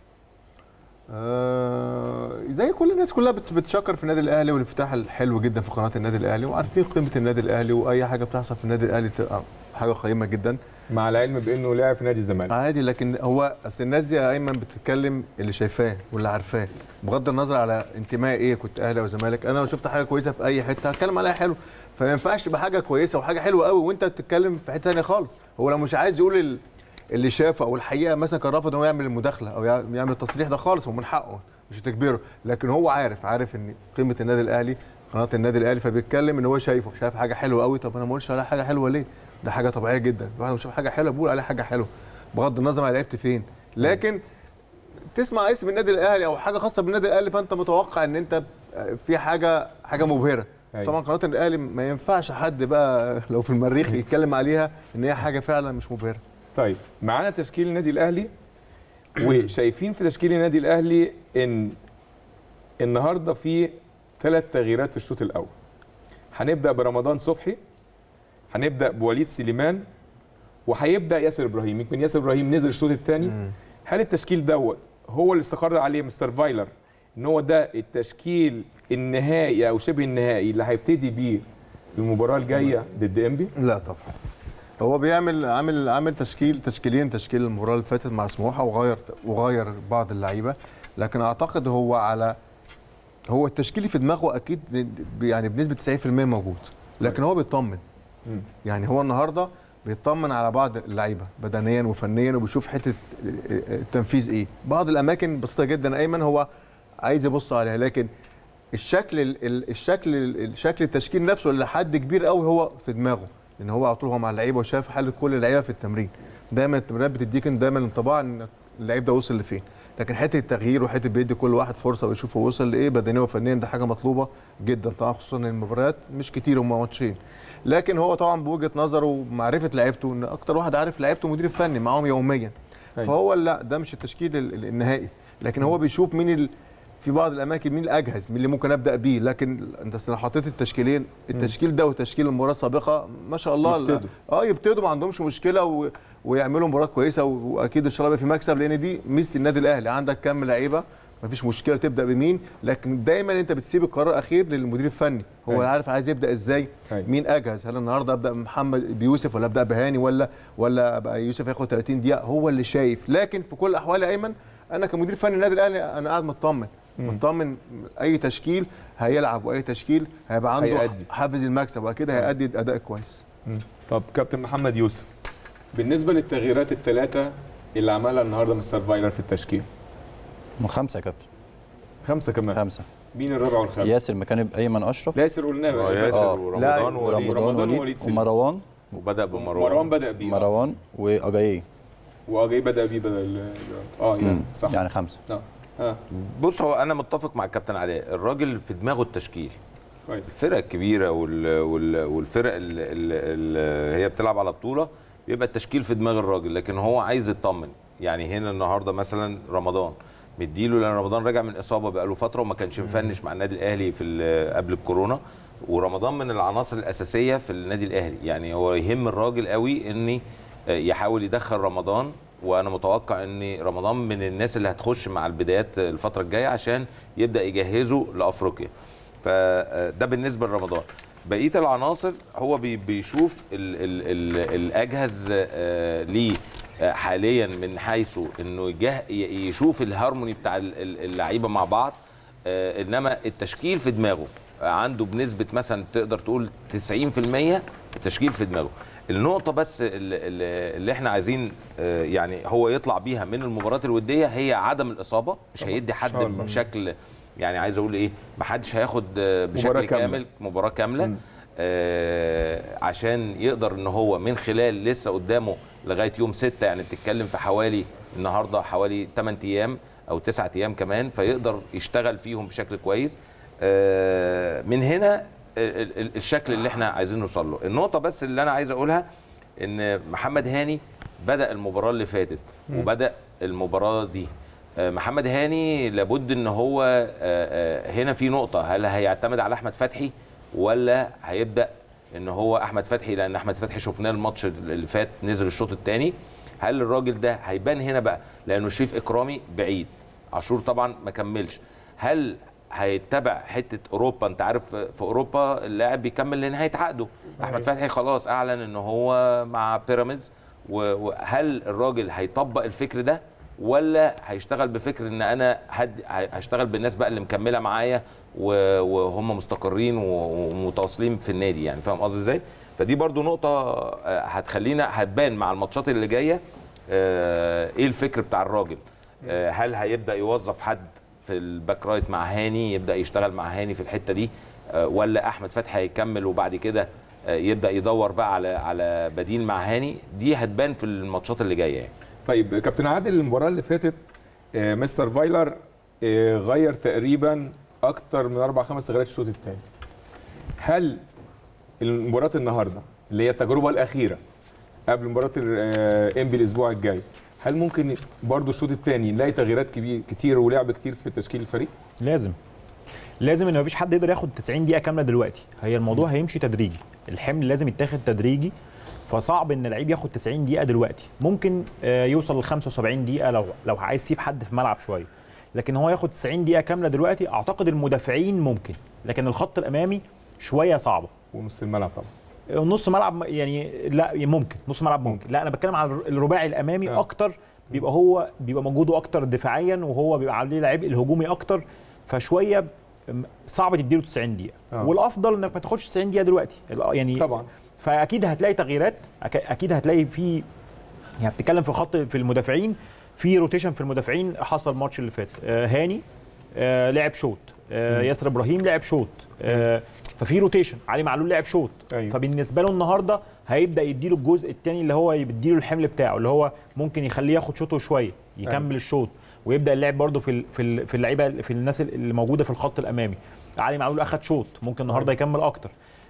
زي كل الناس كلها بتشكر في النادي الاهلي والافتتاح الحلو جدا في قناه النادي الاهلي، وعارفين قيمه النادي الاهلي، واي حاجه بتحصل في النادي الاهلي تبقى حاجه قيمه جدا، مع العلم بانه لعب في نادي الزمالك عادي. لكن هو اصل الناس دي ايمن بتتكلم اللي شايفاه واللي عارفاه، بغض النظر على انتماء ايه، كنت اهلي او زمالك. انا لو شفت حاجه كويسه في اي حته هتكلم عليها حلو، فما ينفعش تبقى حاجه كويسه وحاجه حلوه قوي وانت بتتكلم في حته ثانيه خالص. هو لو مش عايز يقول اللي شافه او الحقيقه، مثلا كان رافض ان هو يعمل المداخله او يعمل التصريح ده خالص، هو من حقه مش تجبره، لكن هو عارف ان قيمه النادي الاهلي، قناه النادي الاهلي، فبيتكلم ان هو شايف حاجه حلوه قوي. طب انا ما اقولش عليها حاجه حلوه ليه؟ ده حاجه طبيعيه جدا، الواحد لما يشوف حاجه حلوه بيقول عليها حاجه حلوه بغض النظر عن لعبت فين. لكن تسمع اسم النادي الاهلي او حاجه خاصه بالنادي الاهلي فانت متوقع ان انت في حاجه مبهره. طبعا قناه الاهلي ما ينفعش حد بقى لو في المريخ يتكلم عليها ان هي حاجه فعلا مش مبهره. طيب، معانا تشكيل النادي الاهلي، وشايفين في تشكيل النادي الاهلي ان النهارده في 3 تغييرات في الشوط الاول. هنبدا برمضان صبحي، هنبدا بوليد سليمان، وهيبدا ياسر ابراهيم. يمكن ياسر ابراهيم نزل الشوط الثاني. هل التشكيل دوت هو اللي استقر عليه مستر فايلر ان هو ده التشكيل النهائي او شبه النهائي اللي هيبتدي بيه المباراه الجايه ضد انبي؟ لا طبعا، هو عامل تشكيل المباراه اللي فاتت مع سموحه وغير بعض اللعيبه، لكن اعتقد هو التشكيل في دماغه اكيد يعني بنسبه 90% موجود، لكن هو بيطمن. يعني هو النهارده بيطمن على بعض اللعيبه بدنيا وفنيا، وبيشوف حته التنفيذ ايه. بعض الاماكن بسيطه جدا ايمن هو عايز يبص عليها، لكن الشكل التشكيل نفسه اللي حد كبير قوي هو في دماغه، لان هو على طول هو مع اللعيبه وشايف حل كل اللعيبه في التمرين. دايما التمرينات بتديك دايما انطباع ان اللعيب ده وصل لفين، لكن حته التغيير وحته بيدي كل واحد فرصه ويشوف هو وصل لايه بدنيا وفنيا، ده حاجه مطلوبه جدا طبعا، خصوصا ان المباريات مش كتير، هم ماتشين. لكن هو طبعا بوجهه نظره ومعرفه لعيبته، ان اكتر واحد عارف لعيبته مدير فني معاهم يوميا. فهو لا، ده مش التشكيل النهائي، لكن هو بيشوف مين في بعض الاماكن مين الاجهز، مين اللي ممكن ابدا بيه. لكن انت لو حطيت التشكيل ده وتشكيل المباراه السابقه ما شاء الله يبتدوا ما عندهمش مشكله ويعملوا مباراه كويسه، واكيد ان شاء الله يبقى في مكسب، لان دي ميزه النادي الاهلي، عندك كم لعيبه ما فيش مشكله تبدا بمين، لكن دايما انت بتسيب القرار الاخير للمدير الفني، هو عارف عايز يبدا ازاي، مين اجهز، هل النهارده ابدا محمد بيوسف ولا ابدا بهاني ولا ابقى يوسف ياخد 30 دقيقه، هو اللي شايف. لكن في كل الاحوال يا ايمن انا كمدير فني النادي الاهلي انا قاعد مطمن اي تشكيل هيلعب واي تشكيل هيبقى عنده حافز المكسب، واكيد هيأدي اداء كويس. طب كابتن محمد يوسف، بالنسبه للتغييرات الثلاثه اللي عملها النهارده مستر فايلر في التشكيل؟ 5 يا كابتن. 5 كمان؟ 5. مين الرابع والخامس؟ ياسر مكان ايمن اشرف. ياسر قلناه. ياسر ورمضان وليد ومروان. وبدا بمروان. بدا بيه مروان واجاييه. بدا بيه بدل يعني صح، يعني 5. بص، هو انا متفق مع الكابتن علاء، الراجل في دماغه التشكيل كويس. الفرق الكبيره والفرق اللي هي بتلعب على بطوله بيبقى التشكيل في دماغ الراجل، لكن هو عايز يطمن. يعني هنا النهارده مثلا رمضان مديله، لان رمضان راجع من اصابه بقاله فتره وما كانش مفنش مع النادي الاهلي قبل الكورونا، ورمضان من العناصر الاساسيه في النادي الاهلي. يعني هو يهم الراجل قوي ان يحاول يدخل رمضان، وانا متوقع ان رمضان من الناس اللي هتخش مع البدايات الفتره الجايه عشان يبدا يجهزه لافريقيا. فده بالنسبه لرمضان. بقيه العناصر هو بيشوف الاجهز ليه حاليا، من حيث انه يشوف الهارموني بتاع اللعيبه مع بعض، انما التشكيل في دماغه عنده بنسبه مثلا تقدر تقول 90% التشكيل في دماغه. النقطه بس اللي احنا عايزين يعني هو يطلع بيها من المباريات الوديه هي عدم الاصابه. مش هيدي حد بشكل، يعني عايز اقول ايه، ما حدش هياخد بشكل كامل مباراه كامله عشان يقدر ان هو من خلال لسه قدامه لغايه يوم 6، يعني بتتكلم في حوالي النهارده حوالي 8 ايام او 9 ايام كمان، فيقدر يشتغل فيهم بشكل كويس. من هنا الشكل اللي احنا عايزين نوصل له. النقطه بس اللي انا عايز اقولها ان محمد هاني بدا المباراه اللي فاتت وبدا المباراه دي. محمد هاني لابد ان هو هنا في نقطه، هل هيعتمد على احمد فتحي ولا هيبدا ان هو احمد فتحي، لان احمد فتحي شفناه الماتش اللي فات نزل الشوط الثاني. هل الراجل ده هيبان هنا بقى لانه شريف اكرامي بعيد، عاشور طبعا ما كملش، هل هيتبع حته اوروبا؟ انت عارف في اوروبا اللاعب بيكمل لنهايه عقده. احمد فتحي خلاص اعلن ان هو مع بيراميدز، وهل الراجل هيطبق الفكر ده ولا هيشتغل بفكر ان انا هشتغل بالناس بقى اللي مكمله معايا وهم مستقرين ومتواصلين في النادي؟ يعني فاهم قصدي ازاي؟ فدي برضو نقطه هتبان مع الماتشات اللي جايه ايه الفكر بتاع الراجل. هل هيبدا يوظف حد في الباك رايت مع هاني، يبدا يشتغل مع هاني في الحته دي، ولا احمد فتحي هيكمل وبعد كده يبدا يدور بقى على بديل مع هاني؟ دي هتبان في الماتشات اللي جايه يعني. طيب كابتن عادل، المباراه اللي فاتت مستر فايلر غير تقريبا اكتر من 4-5 تغييرات الشوط الثاني. هل المباراه النهارده اللي هي التجربه الاخيره قبل مباراه انبي الاسبوع الجاي، هل ممكن برضو الشوط الثاني نلاقي تغييرات كتير ولعب كتير في تشكيل الفريق؟ لازم ان مفيش حد يقدر ياخد 90 دقيقه كامله دلوقتي. هي الموضوع هيمشي تدريجي، الحمل لازم يتاخد تدريجي، فصعب ان اللعيب ياخد 90 دقيقه دلوقتي. ممكن يوصل ل 75 دقيقه لو عايز تسيب حد في الملعب شويه، لكن هو ياخد 90 دقيقه كامله دلوقتي اعتقد المدافعين ممكن، لكن الخط الامامي شويه صعبه. ونص الملعب طبعا. نص ملعب يعني لا ممكن، نص ملعب ممكن. لا انا بتكلم على الرباعي الامامي اكتر، بيبقى مجهوده اكتر دفاعيا، وهو بيبقى عليه العبء الهجومي اكتر، فشويه صعب تديله 90 دقيقه. والافضل انك ما تاخدش 90 دقيقه دلوقتي يعني طبعا. فاكيد هتلاقي تغييرات، اكيد هتلاقي في، يعني بتتكلم في المدافعين، في روتيشن في المدافعين حصل الماتش اللي فات. هاني لعب شوط، ياسر ابراهيم لعب شوط، ففي روتيشن. علي معلول لعب شوط. فبالنسبه له النهارده هيبدا يديله الجزء الثاني اللي هو يديله الحمل بتاعه، اللي هو ممكن يخليه ياخد شوطه شويه يكمل الشوط، ويبدا اللعب برده في اللعيبه، في الناس اللي موجوده في الخط الامامي. علي معلول اخد شوط، ممكن النهارده يكمل اكتر.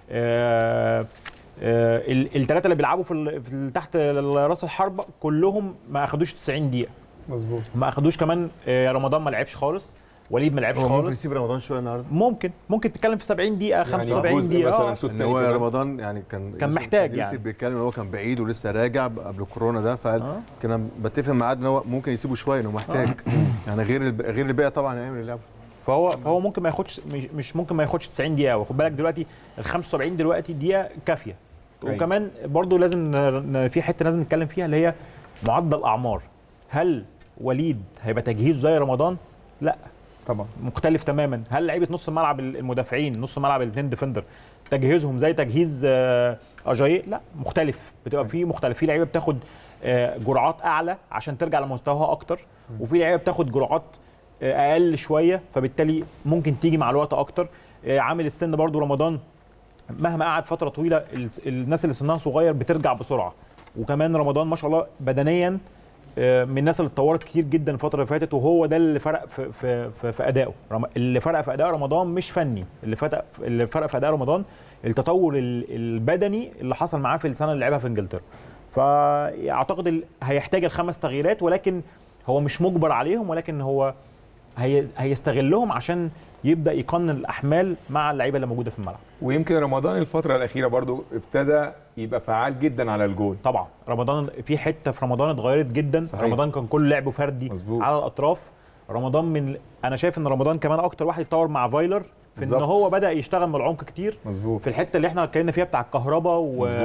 الثلاثه اللي بيلعبوا في تحت راس الحربه كلهم ما اخدوش 90 دقيقه. مظبوط. ما اخدوش كمان. رمضان ما لعبش خالص، وليد ما لعبش خالص. ممكن يسيب رمضان شويه النهارده، ممكن تتكلم في 70 دقيقه، 75 دقيقه مثلا شوط ان هو رمضان يعني كان محتاج، يوسف يعني بيتكلم ان هو كان بعيد ولسه راجع قبل كورونا ده، فكان بتفق معاه ان هو ممكن يسيبه شويه انه محتاج يعني غير الباقي طبعا هيعمل اللعب. فهو ممكن ما ياخدش، مش ممكن ما ياخدش 90 دقيقه. وخد بالك دلوقتي ال 75 دلوقتي دقيقه كافيه. وكمان برضو لازم في حته لازم نتكلم فيها، اللي هي معدل اعمار. هل وليد هيبقى تجهيزه زي رمضان؟ لا طبعا، مختلف تماما. هل لعيبه نص الملعب المدافعين، نص الملعب الاثنين ديفندر، تجهيزهم زي تجهيز اجاي؟ لا، مختلف. بتبقى في مختلف. في لعيبه بتاخد جرعات اعلى عشان ترجع لمستواها اكتر، وفي لعيبه بتاخد جرعات اقل شويه، فبالتالي ممكن تيجي مع الوقت اكتر. عامل السن برضو رمضان مهما قعد فتره طويله، الناس اللي سنها صغير بترجع بسرعه. وكمان رمضان ما شاء الله بدنيا من الناس اللي اتطورت كتير جدا الفتره اللي فاتت، وهو ده اللي فرق في ادائه. اللي فرق في اداء رمضان مش فني، اللي فرق في اداء رمضان التطور البدني اللي حصل معاه في السنه اللي لعبها في انجلترا. فاعتقد هيحتاج ال5 تغييرات، ولكن هو مش مجبر عليهم، ولكن هو هيستغلهم عشان يبدا يقنن الاحمال مع اللعيبه اللي موجوده في الملعب. ويمكن رمضان الفتره الاخيره برضو ابتدى يبقى فعال جدا على الجول. طبعا رمضان في حته في رمضان اتغيرت جدا. صحيح. رمضان كان كل لعبه فردي. مزبوط. على الاطراف. رمضان انا شايف ان رمضان كمان اكتر واحد يتطور مع فايلر في بالزبط. ان هو بدا يشتغل من العمق كتير. مزبوط. في الحته اللي احنا اتكلمنا فيها بتاع الكهرباء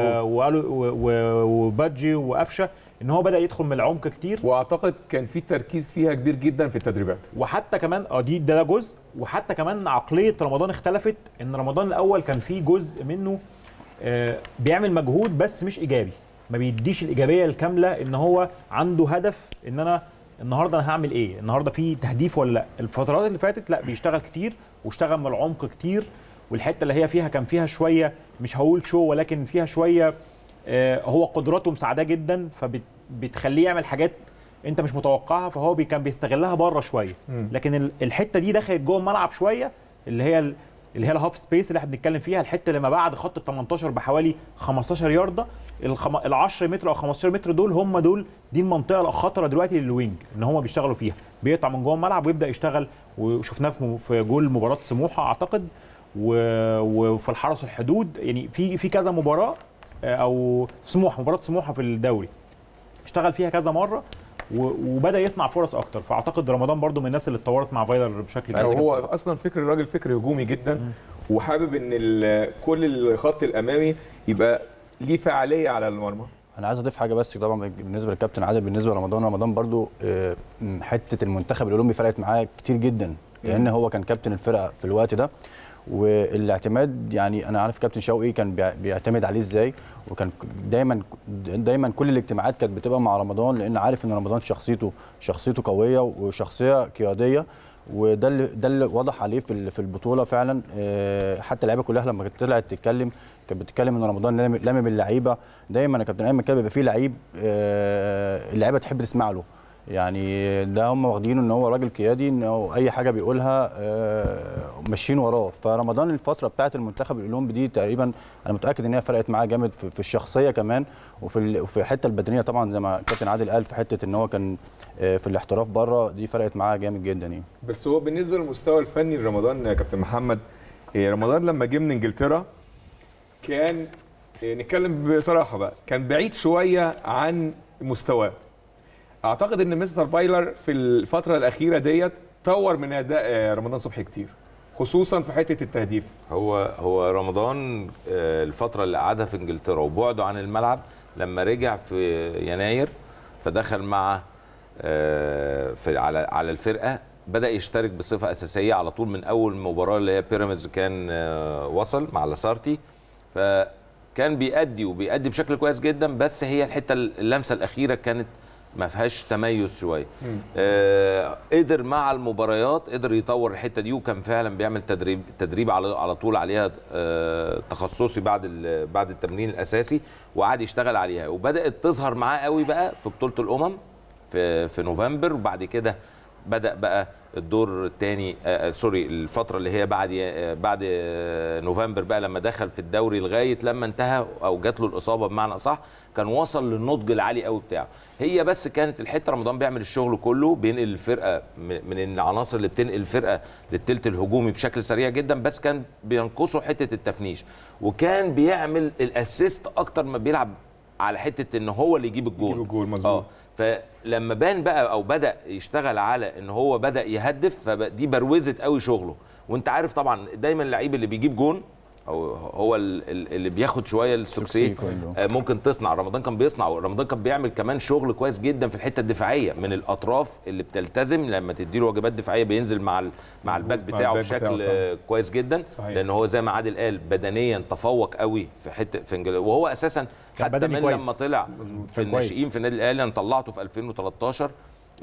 وبادجي وقفشه، ان هو بدا يدخل من العمق كتير، واعتقد كان في تركيز فيها كبير جدا في التدريبات. وحتى كمان ده جزء، وحتى كمان عقليه رمضان اختلفت. ان رمضان الاول كان في جزء منه بيعمل مجهود بس مش ايجابي، ما بيديش الايجابيه الكامله، ان هو عنده هدف ان انا النهارده انا هعمل ايه، النهارده في تهديف ولا لا. الفترات اللي فاتت لا، بيشتغل كتير واشتغل من العمق كتير، والحته اللي هي فيها كان فيها شويه مش هقول شو، ولكن فيها شويه هو قدراته مساعداه جدا، فبتخليه يعمل حاجات انت مش متوقعها، فهو كان بيستغلها بره شويه. لكن الحته دي دخلت جوه الملعب شويه، اللي هي اللي هي الهاف سبيس اللي احنا بنتكلم فيها، الحته اللي ما بعد خط ال 18 بحوالي 15 يارده، ال 10 متر او 15 متر دول دي المنطقه الخطره دلوقتي للوينج ان هم بيشتغلوا فيها، بيقطع من جوه الملعب ويبدا يشتغل، وشفناه في جول مباراه سموحه اعتقد، وفي الحرس الحدود، يعني في كذا مباراه، او مباراه سموحه في الدوري اشتغل فيها كذا مره وبدا يصنع فرص اكتر. فاعتقد رمضان برضو من الناس اللي اتطورت مع فايلر بشكل كبير. هو اصلا فكر الراجل فكر هجومي جدا، وحابب ان كل الخط الامامي يبقى ليه فعاليه على المرمى. انا عايز اضيف حاجه بس طبعا بالنسبه للكابتن عادل، بالنسبه لرمضان برضو حته المنتخب الاولمبي فرقت معاه كتير جدا، لان هو كان كابتن الفرقه في الوقت ده، والاعتماد يعني انا عارف كابتن شوقي كان بيعتمد عليه ازاي، وكان دايما كل الاجتماعات كانت بتبقى مع رمضان، لان عارف ان رمضان شخصيته قويه وشخصيه قياديه، وده اللي وضح عليه في البطوله فعلا. حتى اللعيبه كلها لما كانت طلعت تتكلم كانت بتتكلم ان رمضان لامم اللعيبه. دايما يا كابتن ايمن كده بيبقى فيه لعيب اللعيبه تحب تسمع له، يعني ده هم واخدينه ان هو راجل قيادي، ان هو اي حاجه بيقولها ماشيين وراه. فرمضان الفتره بتاعه المنتخب الاولمبي دي تقريبا انا متاكد ان هي فرقت معاه جامد في الشخصيه كمان، وفي الحته البدنيه طبعا زي ما كابتن عادل قال، في حته ان هو كان في الاحتراف بره دي فرقت معاه جامد جدا يعني. بس هو بالنسبه للمستوى الفني لرمضان يا كابتن محمد، رمضان لما جه من انجلترا كان نتكلم بصراحه بقى كان بعيد شويه عن مستواه. اعتقد ان مستر فايلر في الفتره الاخيره ديت طور من اداء رمضان صبحي كتير، خصوصا في حته التهديف. هو رمضان الفتره اللي قعدها في انجلترا وبعده عن الملعب، لما رجع في يناير فدخل مع على الفرقه، بدا يشترك بصفه اساسيه على طول من اول مباراه اللي هي بيراميدز، كان وصل مع لاسارتي، فكان بيأدي بشكل كويس جدا. بس هي الحته اللمسه الاخيره كانت ما فيهاش تميز شويه. قدر مع المباريات قدر يطور الحته دي، وكان فعلا بيعمل تدريب على طول عليها تخصصي بعد التمرين الاساسي، وقعد يشتغل عليها، وبدات تظهر معاه قوي بقى في بطوله الامم في نوفمبر. وبعد كده بدا بقى الدور الثاني الفتره اللي هي بعد نوفمبر بقى، لما دخل في الدوري لغايه لما انتهى او جات له الاصابه بمعنى اصح، كان وصل للنضج العالي قوي بتاعه. هي بس كانت الحته رمضان بيعمل الشغل كله، بينقل الفرقه من العناصر اللي بتنقل الفرقه للثلث الهجومي بشكل سريع جدا، بس كان بينقصه حته التفنيش، وكان بيعمل الاسيست اكتر ما بيلعب على حته ان هو اللي يجيب الجول. مظبوط. فلما بان بقى او بدا يشتغل على ان هو بدا يهدف، فدي بروزت قوي شغله. وانت عارف طبعا دايما اللعيب اللي بيجيب جون او هو اللي بياخد شويه السكسي ممكن تصنع. رمضان كان بيصنع، ورمضان كان بيعمل كمان شغل كويس جدا في الحته الدفاعيه من الاطراف اللي بتلتزم، لما تديله واجبات دفاعيه بينزل مع الباك بتاعه بشكل كويس جدا. صحيح. لان هو زي ما عادل قال بدنيا تفوق قوي في حته في انجلترا، وهو اساسا حتى من لما طلع في الناشئين في النادي الاهلي، انا طلعته في 2013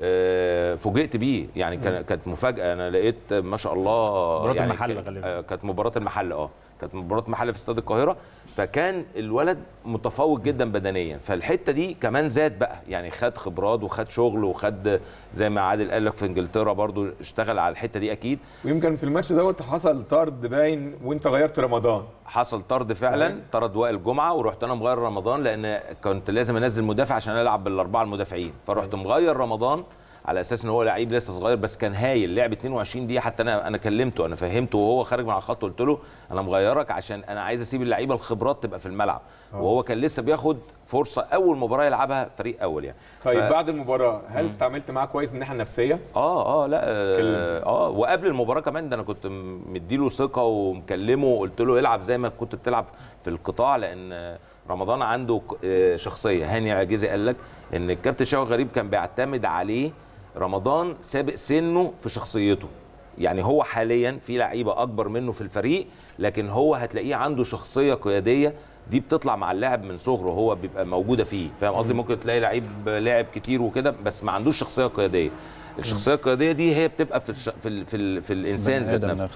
فوجئت بيه يعني. كانت مفاجاه، انا لقيت ما شاء الله مباراه يعني المحله غالبا كانت مباراه المحله كانت مباراه محله في استاد القاهره، فكان الولد متفوق جدا بدنيا. فالحته دي كمان زاد بقى، يعني خد خبرات وخد شغل وخد زي ما عادل قال لك في انجلترا برضو اشتغل على الحته دي اكيد. ويمكن في الماتش دوت حصل طرد باين وانت غيرت رمضان. حصل طرد فعلا، طرد وائل جمعه، ورحت انا مغير رمضان لان كنت لازم انزل مدافع عشان العب بالاربعه المدافعين، فرحت مغير رمضان على اساس ان هو لعيب لسه صغير بس كان هايل، لعب 22 دقيقه. حتى انا كلمته، انا فهمته وهو خارج من على الخط، قلت له انا مغيرك عشان انا عايز اسيب اللعيبه الخبرات تبقى في الملعب. وهو كان لسه بياخد فرصه اول مباراه يلعبها فريق اول يعني. طيب بعد المباراه هل اتعاملت معاه كويس من الناحيه النفسيه؟ لا وقبل المباراه كمان ده انا كنت مديله ثقه ومكلمه وقلت له العب زي ما كنت بتلعب في القطاع، لان رمضان عنده شخصيه. هاني عجيزي قال لك ان الكابتن شوقي غريب كان بيعتمد عليه. رمضان سابق سنه في شخصيته، يعني هو حاليا في لعيبه اكبر منه في الفريق، لكن هو هتلاقيه عنده شخصيه قياديه دي بتطلع مع اللاعب من صغره، هو بيبقى موجوده فيه. فاهم قصدي؟ ممكن تلاقي لعيب لاعب كتير وكده بس ما عندوش شخصيه قياديه. الشخصيه القياديه دي هي بتبقى في الانسان ذات نفسه.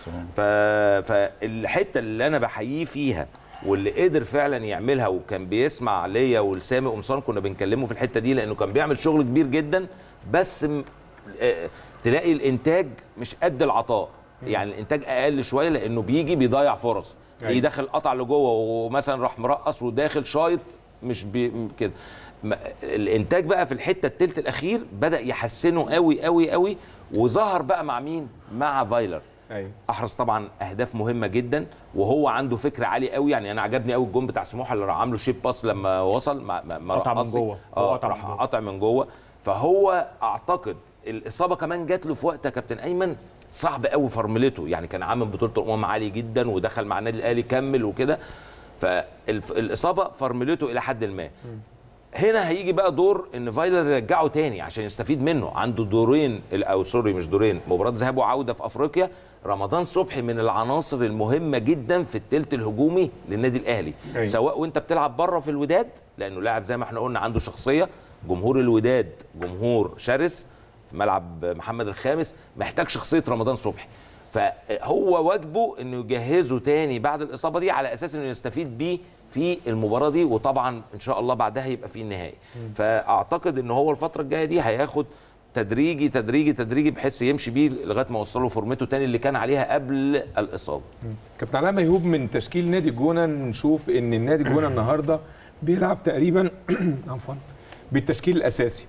فالحته اللي انا بحييه فيها واللي قدر فعلا يعملها، وكان بيسمع ليا ولسامي قمصان كنا بنكلمه في الحته دي، لانه كان بيعمل شغل كبير جدا بس تلاقي الانتاج مش قد العطاء. يعني الانتاج اقل شويه لانه بيضيع فرص، تلاقيه داخل قطع لجوه ومثلا راح مرقص وداخل شايط مش كده. الانتاج بقى في الحته الثلث الاخير بدا يحسنه قوي قوي قوي، وظهر بقى مع مين؟ مع فايلر. احرز طبعا اهداف مهمه جدا، وهو عنده فكر عالي قوي. يعني انا عجبني قوي الجون بتاع سموحه اللي راح عامله شيب باس لما وصل ما قطع من جوه، راح قطع من جوه. فهو اعتقد الاصابه كمان جات له في وقت يا كابتن ايمن صعب قوي فرملته، يعني كان عامل بطوله الامم عالي جدا ودخل مع النادي الاهلي كمل وكده، فالاصابه فرملته الى حد ما. هنا هيجي بقى دور ان فايلر يرجعه تاني عشان يستفيد منه. عنده دورين او سوري مش دورين، مباراه ذهاب وعوده في افريقيا. رمضان صبحي من العناصر المهمه جدا في الثلث الهجومي للنادي الاهلي، سواء وانت بتلعب بره في الوداد لانه لاعب زي ما احنا قلنا عنده شخصيه. جمهور الوداد جمهور شرس في ملعب محمد الخامس، محتاج شخصيه رمضان صبحي، فهو واجبه انه يجهزه تاني بعد الاصابه دي على اساس انه يستفيد بيه في المباراه دي، وطبعا ان شاء الله بعدها يبقى في النهائي. فاعتقد ان هو الفتره الجايه دي هياخد تدريجي تدريجي تدريجي بحيث يمشي بيه لغايه ما يوصله فورمته تاني اللي كان عليها قبل الاصابه. كابتن علاء ميهوب، من تشكيل نادي الجونه نشوف ان النادي الجونه النهارده بيلعب تقريبا عفوا بالتشكيل الاساسي.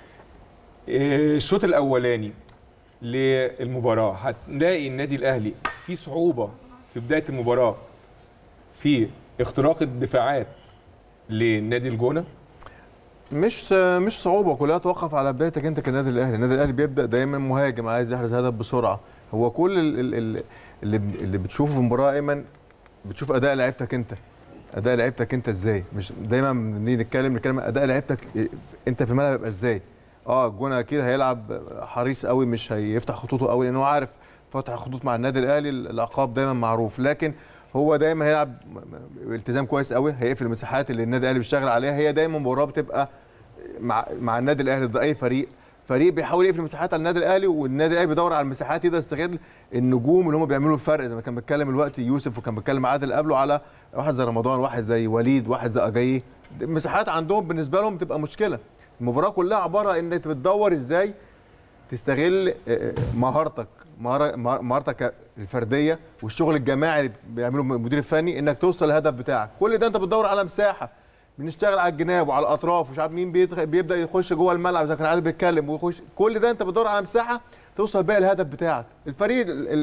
الشوط الاولاني للمباراه هتلاقي النادي الاهلي في صعوبه في بدايه المباراه في اختراق الدفاعات لنادي الجونه. مش صعوبه، كلها توقف على بدايتك انت كنادي الاهلي. النادي الاهلي بيبدا دايما مهاجم عايز يحرز هدف بسرعه. هو كل اللي بتشوفه في المباراه ايمن بتشوف اداء لعيبتك انت، اداء لعيبتك انت ازاي. مش دايما نتكلم اداء لعيبتك انت في الملعب يبقى ازاي. الجونه اكيد هيلعب حريص قوي، مش هيفتح خطوطه قوي لانه عارف فتح خطوط مع النادي الاهلي العقاب دايما معروف، لكن هو دايما هيلعب بالتزام كويس قوي، هيقفل المساحات اللي النادي الاهلي بيشتغل عليها. هي دايما مباراه بتبقى مع النادي الاهلي ضد اي فريق بيحاول يقفل المساحات على النادي الاهلي، والنادي الاهلي بيدور على المساحات يقدر يستغل النجوم اللي هم بيعملوا الفرق. زي ما كان بيتكلم الوقت يوسف وكان بيتكلم عادل قبله على واحد زي رمضان، واحد زي وليد، واحد زي اجاييه. المساحات عندهم بالنسبه لهم بتبقى مشكله. المباراه كلها عباره ان انت بتدور ازاي تستغل مهارتك الفرديه والشغل الجماعي اللي بيعمله المدير الفني انك توصل للهدف بتاعك. كل ده انت بتدور على مساحه، بنشتغل على الجناب وعلى الاطراف ومش عارف مين بيبدا يخش جوه الملعب زي ما كان عادل بيتكلم ويخش. كل ده انت بتدور على مساحه توصل بيها الهدف بتاعك. الفريق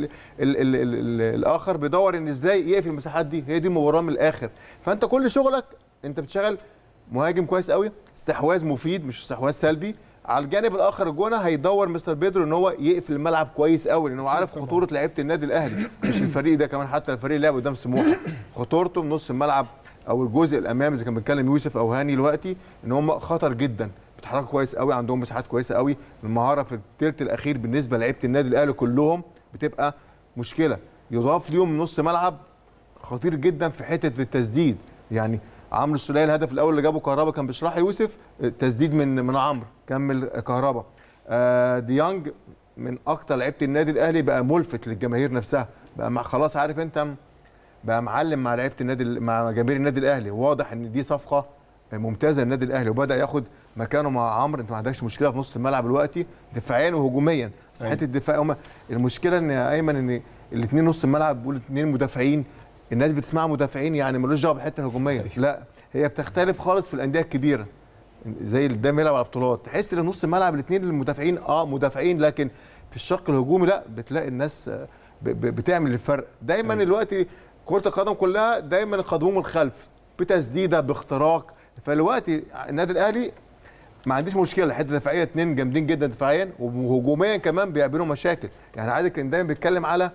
الاخر بيدور ان ازاي يقفل المساحات دي. هي دي المباراه من الاخر. فانت كل شغلك انت بتشتغل مهاجم كويس قوي، استحواذ مفيد مش استحواذ سلبي. على الجانب الاخر الجونه هيدور مستر بيدرو ان هو يقفل الملعب كويس قوي، لان هو عارف خطوره لعيبه النادي الاهلي، مش الفريق ده كمان، حتى الفريق اللي لعب قدام سموحه خطورته من نص الملعب او الجزء الامامي زي كان بيتكلم يوسف او هاني دلوقتي، ان هم خطر جدا، بيتحركوا كويس قوي، عندهم مساحات كويسه قوي. المهاره في الثلث الاخير بالنسبه لعيبه النادي الاهلي كلهم بتبقى مشكله. يضاف ليهم نص ملعب خطير جدا في حته التسديد. يعني عمرو السوليه الهدف الاول اللي جابه كهربا كان بيشرح يوسف تسديد من عمرو كمل كهربا. ديانج من اكتر لعيبه النادي الاهلي بقى ملفت للجماهير نفسها، بقى خلاص عارف انت بقى معلم مع لعيبه النادي مع جماهير النادي الاهلي. واضح ان دي صفقه ممتازه للنادي الاهلي وبدا ياخد مكانه مع عمرو. انت ما عندكش مشكله في نص الملعب دلوقتي دفاعيا وهجوميا. حته الدفاع المشكله ان ايمن ان الاثنين نص الملعب بيقولوا اثنين مدافعين، الناس بتسمعها مدافعين يعني ملوش دعوه بالحته الهجوميه. لا، هي بتختلف خالص في انديه الكبيره زي اللي قدام يلعب على بطولات، تحس ان نص الملعب الاثنين المدافعين مدافعين، لكن في الشق الهجومي لا، بتلاقي الناس بتعمل الفرق دايما. دلوقتي كره القدم كلها دايما القدوم من الخلف بتسديده باختراق. فالوقتي النادي الاهلي ما عنديش مشكله، حته دفاعيه اثنين جامدين جدا دفاعيا وهجوميا كمان بيعملوا مشاكل. يعني عادل كان دايما بيتكلم على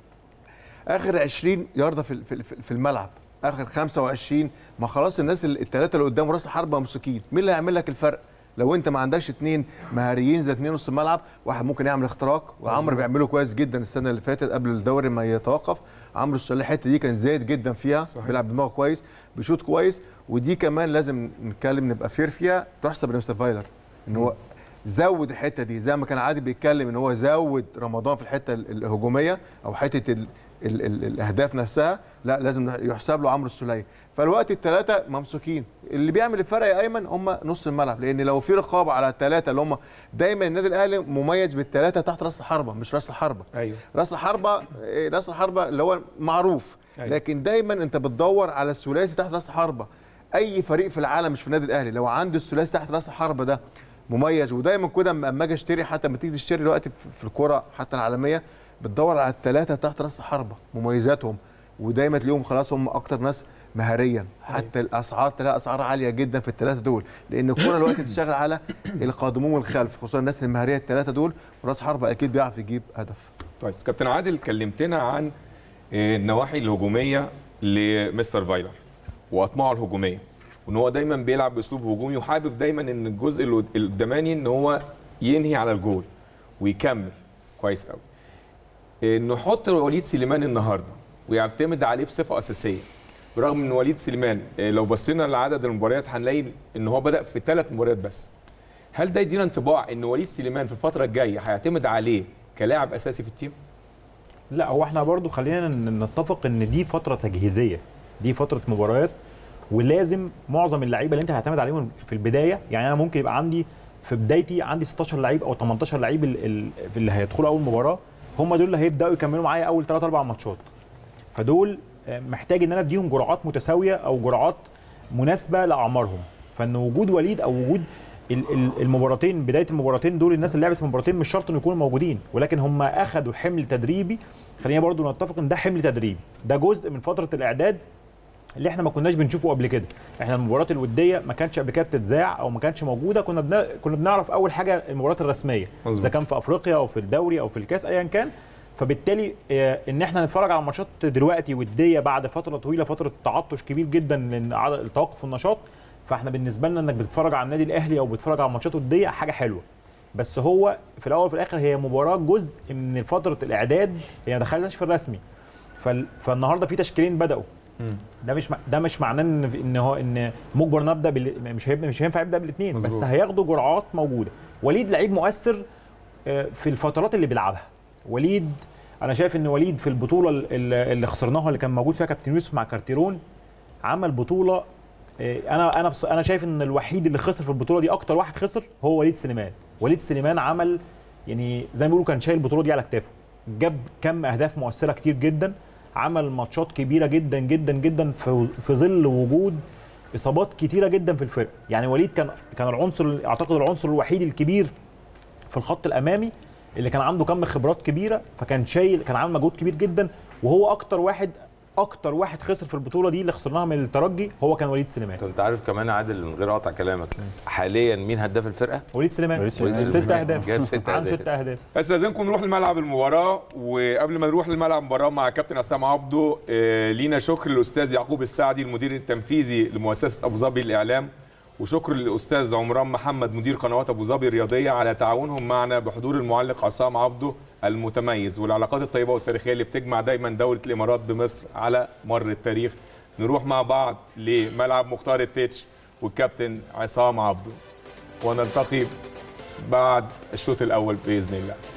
اخر 20 يارده في الملعب، اخر 25. ما خلاص الناس الثلاثه اللي قدام راس الحربه ممسكين، مين اللي هيعمل لك الفرق؟ لو انت ما عندكش اثنين مهاريين زي اثنين نص الملعب، واحد ممكن يعمل اختراق، وعمرو بيعمله كويس جدا السنه اللي فاتت قبل الدوري ما يتوقف. عمرو السوليه الحته دي كان زايد جدا فيها، بيلعب دماغه كويس، بيشوط كويس. ودي كمان لازم نتكلم نبقى فير فيها، تحسب لمستر فايلر ان هو زود الحته دي، زي ما كان عادي بيتكلم ان هو زود رمضان في الحته الهجوميه او حته الاهداف نفسها لا لازم يحسب له عمرو السوليه. فالوقت الثلاثه ممسوكين، اللي بيعمل الفرق يا ايمن هم نص الملعب، لان لو في رقابه على الثلاثه اللي هم دايما النادي الاهلي مميز بالثلاثه تحت راس الحربه مش راس الحربه. ايوه راس الحربه اللي هو معروف. أيوة. لكن دايما انت بتدور على الثلاثي تحت راس الحربه. اي فريق في العالم مش في النادي الاهلي لو عنده الثلاثي تحت راس الحربه ده مميز. ودايما كده اما اجي اشتري، حتى لما تيجي تشتري دلوقتي في الكوره حتى العالميه بتدور على الثلاثه تحت راس الحربه مميزاتهم، ودايما تلاقيهم خلاص هم اكتر ناس مهاريا. حتى الاسعار تلاقي اسعار عاليه جدا في الثلاثه دول، لان الكوره دلوقتي بتشتغل على القادمون والخلف، خصوصا الناس المهاريه الثلاثه دول، وراس حربه اكيد بيعرف يجيب هدف. كويس. كابتن عادل، كلمتنا عن النواحي الهجوميه لمستر فايلر واطماعه الهجوميه، وان هو دايما بيلعب باسلوب هجومي وحابب دايما ان الجزء القداماني ان هو ينهي على الجول ويكمل كويس قوي. انه يحط وليد سليمان النهارده ويعتمد عليه بصفه اساسيه، برغم ان وليد سليمان لو بصينا لعدد المباريات هنلاقي ان هو بدا في 3 مباريات بس. هل ده يدينا انطباع ان وليد سليمان في الفتره الجايه هيعتمد عليه كلاعب اساسي في التيم؟ لا، هو احنا برضو خلينا نتفق ان دي فتره تجهيزيه، دي فتره مباريات، ولازم معظم اللعيبه اللي انت هتعتمد عليهم في البدايه، يعني انا ممكن يبقى عندي في بدايتي عندي 16 لعيب او 18 لعيب اللي هيدخلوا اول مباراه، هم دول اللي هيبداوا يكملوا معايا اول 3 4 ماتشات. فدول محتاج ان انا اديهم جرعات متساويه او جرعات مناسبه لاعمارهم. فان وجود وليد او وجود المباراتين، بدايه المباراتين دول، الناس اللي لعبت في المباراتين مش شرط انه يكونوا موجودين، ولكن هم اخذوا حمل تدريبي. خلينا برضو نتفق ان ده حمل تدريبي، ده جزء من فتره الاعداد اللي احنا ما كناش بنشوفه قبل كده. احنا المباريات الوديه ما كانتش قبل كده بتتذاع او ما كانتش موجوده، كنا بنعرف اول حاجه المباريات الرسميه اذا كان في افريقيا او في الدوري او في الكاس ايا كان. فبالتالي ان احنا نتفرج على ماتشات دلوقتي وديه بعد فتره طويله، فتره تعطش كبير جدا من التوقف النشاط، فاحنا بالنسبه لنا انك بتتفرج على النادي الاهلي او بتتفرج على ماتشات وديه حاجه حلوه. بس هو في الاول وفي الاخر هي مباراه جزء من فتره الاعداد، هي ما دخلناش في الرسمي. فالنهارده في تشكيلين بداوا، ده مش معناه ان مجبر نبدا مش هينفع يبدا بالاثنين، بس هياخدوا جرعات موجوده. وليد لعيب مؤثر في الفترات اللي بيلعبها. وليد انا شايف ان وليد في البطوله اللي خسرناها اللي كان موجود فيها كابتن يوسف مع كارتيرون عمل بطوله. انا شايف ان الوحيد اللي خسر في البطوله دي، اكتر واحد خسر، هو وليد سليمان. وليد سليمان عمل يعني زي ما بيقولوا كان شايل البطوله دي على كتافه، جاب كم اهداف مؤثره كتير جدا، عمل ماتشات كبيره جدا جدا جدا في ظل وجود اصابات كتيره جدا في الفرقه. يعني وليد كان العنصر، اعتقد العنصر الوحيد الكبير في الخط الامامي اللي كان عنده كم خبرات كبيره، فكان شايل، كان عامل مجهود كبير جدا. وهو اكتر واحد خسر في البطوله دي اللي خسرناها من الترجي، هو كان وليد سليمان. انت عارف كمان عادل من غير اقطع كلامك، حاليا مين هداف الفرقه؟ وليد سليمان. 6 اهداف، جاب 6 عنده 6 اهداف. استاذنكم نروح لملعب المباراه، وقبل ما نروح لملعب المباراه مع كابتن عصام عبده، لينا شكر للاستاذ يعقوب السعدي المدير التنفيذي لمؤسسه ابو ظبي للاعلام، وشكر للاستاذ عمران محمد مدير قنوات ابو ظبي الرياضيه على تعاونهم معنا بحضور المعلق عصام عبده المتميز، والعلاقات الطيبه والتاريخيه اللي بتجمع دايما دوله الامارات بمصر على مر التاريخ. نروح مع بعض لملعب مختار التتش والكابتن عصام عبده، ونلتقي بعد الشوط الاول باذن الله.